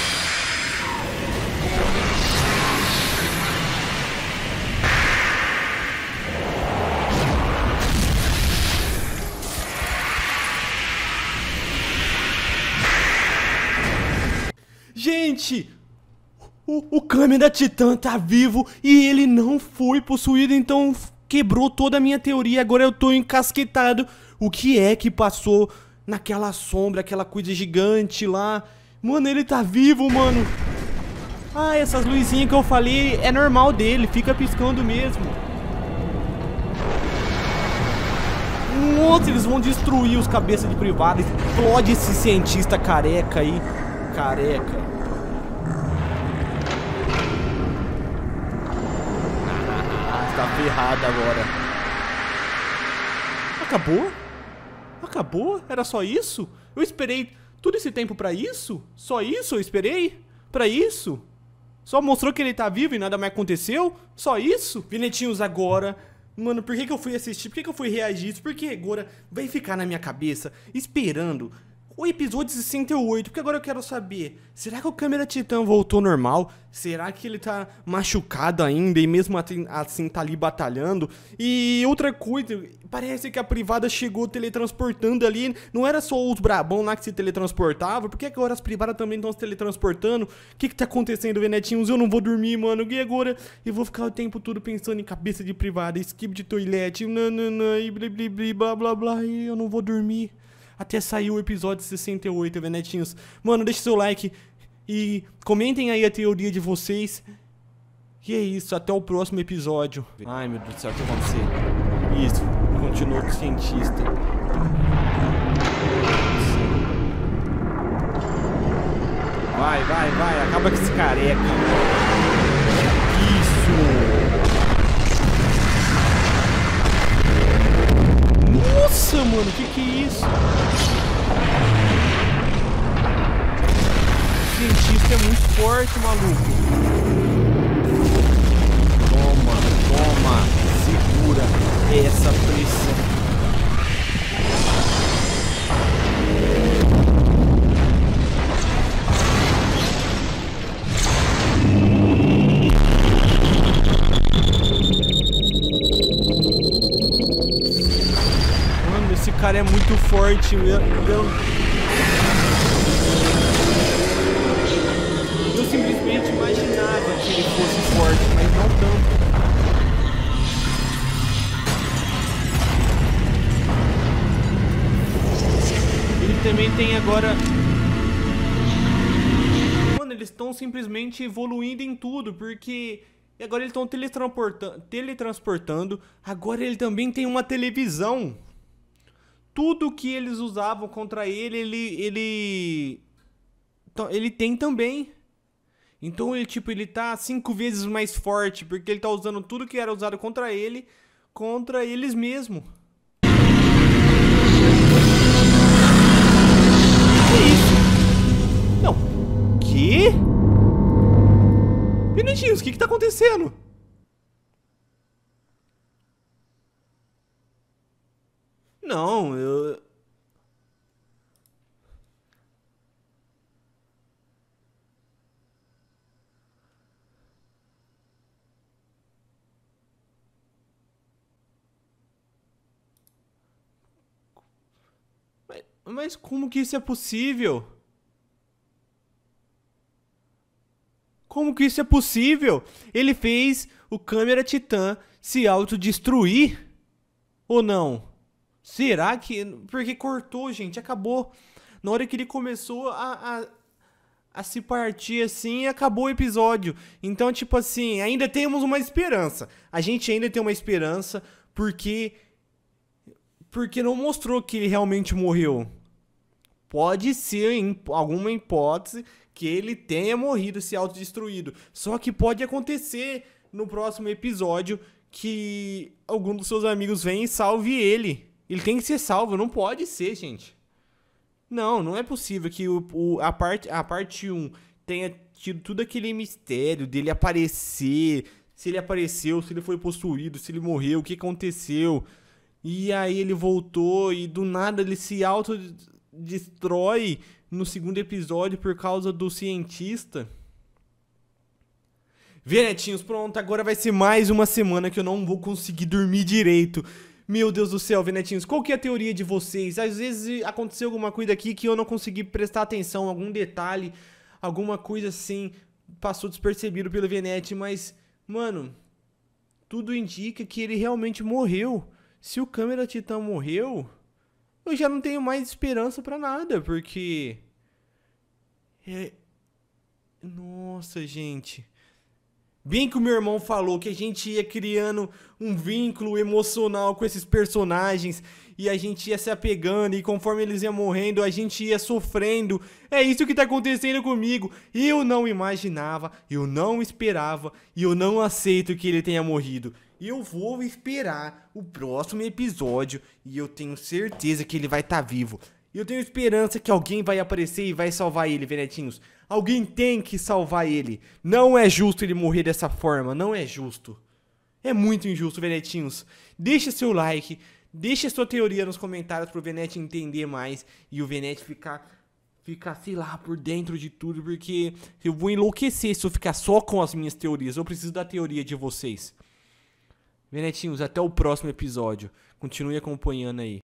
Gente, o, o Câmera Titã tá vivo e ele não foi possuído, então quebrou toda a minha teoria. Agora eu tô encasquetado. O que é que passou naquela sombra, aquela coisa gigante lá? Mano, ele tá vivo, mano. Ah, essas luzinhas que eu falei é normal dele, fica piscando mesmo. Nossa, eles vão destruir os cabeças de privada. Explode esse cientista careca aí. Careca. Ah, tá ferrado agora. Acabou? Acabou? Era só isso? Eu esperei todo esse tempo pra isso? Só isso eu esperei? Pra isso? Só mostrou que ele tá vivo e nada mais aconteceu? Só isso? Vinetinhos, agora... Mano, por que que eu fui assistir? Por que que eu fui reagir? Porque agora vai ficar na minha cabeça esperando o episódio sessenta e oito, porque agora eu quero saber, será que o Câmera Titã voltou normal? Será que ele tá machucado ainda e mesmo assim tá ali batalhando? E outra coisa, parece que a privada chegou teletransportando ali, não era só os brabão lá que se teletransportavam, por que agora as privadas também estão se teletransportando? O que que tá acontecendo, Venetinhos? Eu não vou dormir, mano, e agora eu vou ficar o tempo todo pensando em cabeça de privada, skip de toilette, nananã, e blá blá blá blá blá blá, e eu não vou dormir. Até sair o episódio sessenta e oito, Venetinhos. Mano, deixa seu like e comentem aí a teoria de vocês. E é isso, até o próximo episódio. Ai, meu Deus do céu, o que vai acontecer? Isso, continuou com o cientista. Vai, vai, vai, acaba com esse careca. Isso. mano, que que é isso? O cientista é muito forte, maluco. Toma, toma. Segura essa pressão. Mano, esse cara é muito forte. Eu, eu, eu simplesmente imaginava que ele fosse forte, mas não tanto. Ele também tem agora... Mano, eles estão simplesmente evoluindo em tudo, porque... E agora eles estão teletransportando, teletransportando. Agora ele também tem uma televisão. Tudo que eles usavam contra ele, ele... Ele, ele tem também. Então ele, tipo, ele tá cinco vezes mais forte, porque ele tá usando tudo que era usado contra ele, contra eles mesmos. Que isso? Não. Que? Venetinhos, o que que tá acontecendo? Não, eu... Mas, mas como que isso é possível? Como que isso é possível? Ele fez o câmera titã se autodestruir? Ou não? Será que... Porque cortou, gente, acabou. Na hora que ele começou a, a, a se partir assim, acabou o episódio. Então, tipo assim, ainda temos uma esperança. A gente ainda tem uma esperança porque... Porque não mostrou que ele realmente morreu. Pode ser, em alguma hipótese, que ele tenha morrido, se autodestruído. Só que pode acontecer no próximo episódio que algum dos seus amigos venha e salve ele. Ele tem que ser salvo, não pode ser, gente. Não, não é possível que o, o, a, parte, a parte um tenha tido tudo aquele mistério dele aparecer, se ele apareceu, se ele foi possuído, se ele morreu, o que aconteceu. E aí ele voltou e do nada ele se autodestrói no segundo episódio por causa do cientista. Venetinhos, pronto, agora vai ser mais uma semana que eu não vou conseguir dormir direito. Meu Deus do céu, Venetinhos, qual que é a teoria de vocês? Às vezes aconteceu alguma coisa aqui que eu não consegui prestar atenção, algum detalhe, alguma coisa assim, passou despercebido pelo Venete, mas, mano, tudo indica que ele realmente morreu. Se o câmera titã morreu, eu já não tenho mais esperança pra nada, porque... É... Nossa, gente... Bem que o meu irmão falou que a gente ia criando um vínculo emocional com esses personagens e a gente ia se apegando e conforme eles iam morrendo a gente ia sofrendo. É isso que tá acontecendo comigo. Eu não imaginava, eu não esperava e eu não aceito que ele tenha morrido. Eu vou esperar o próximo episódio e eu tenho certeza que ele vai estar vivo. Eu tenho esperança que alguém vai aparecer e vai salvar ele, Venetinhos. Alguém tem que salvar ele. Não é justo ele morrer dessa forma. Não é justo. É muito injusto, Venetinhos. Deixa seu like. Deixa sua teoria nos comentários pro Venete entender mais. E o Venete ficar, ficar, sei lá, por dentro de tudo. Porque eu vou enlouquecer se eu ficar só com as minhas teorias. Eu preciso da teoria de vocês. Venetinhos, até o próximo episódio. Continue acompanhando aí.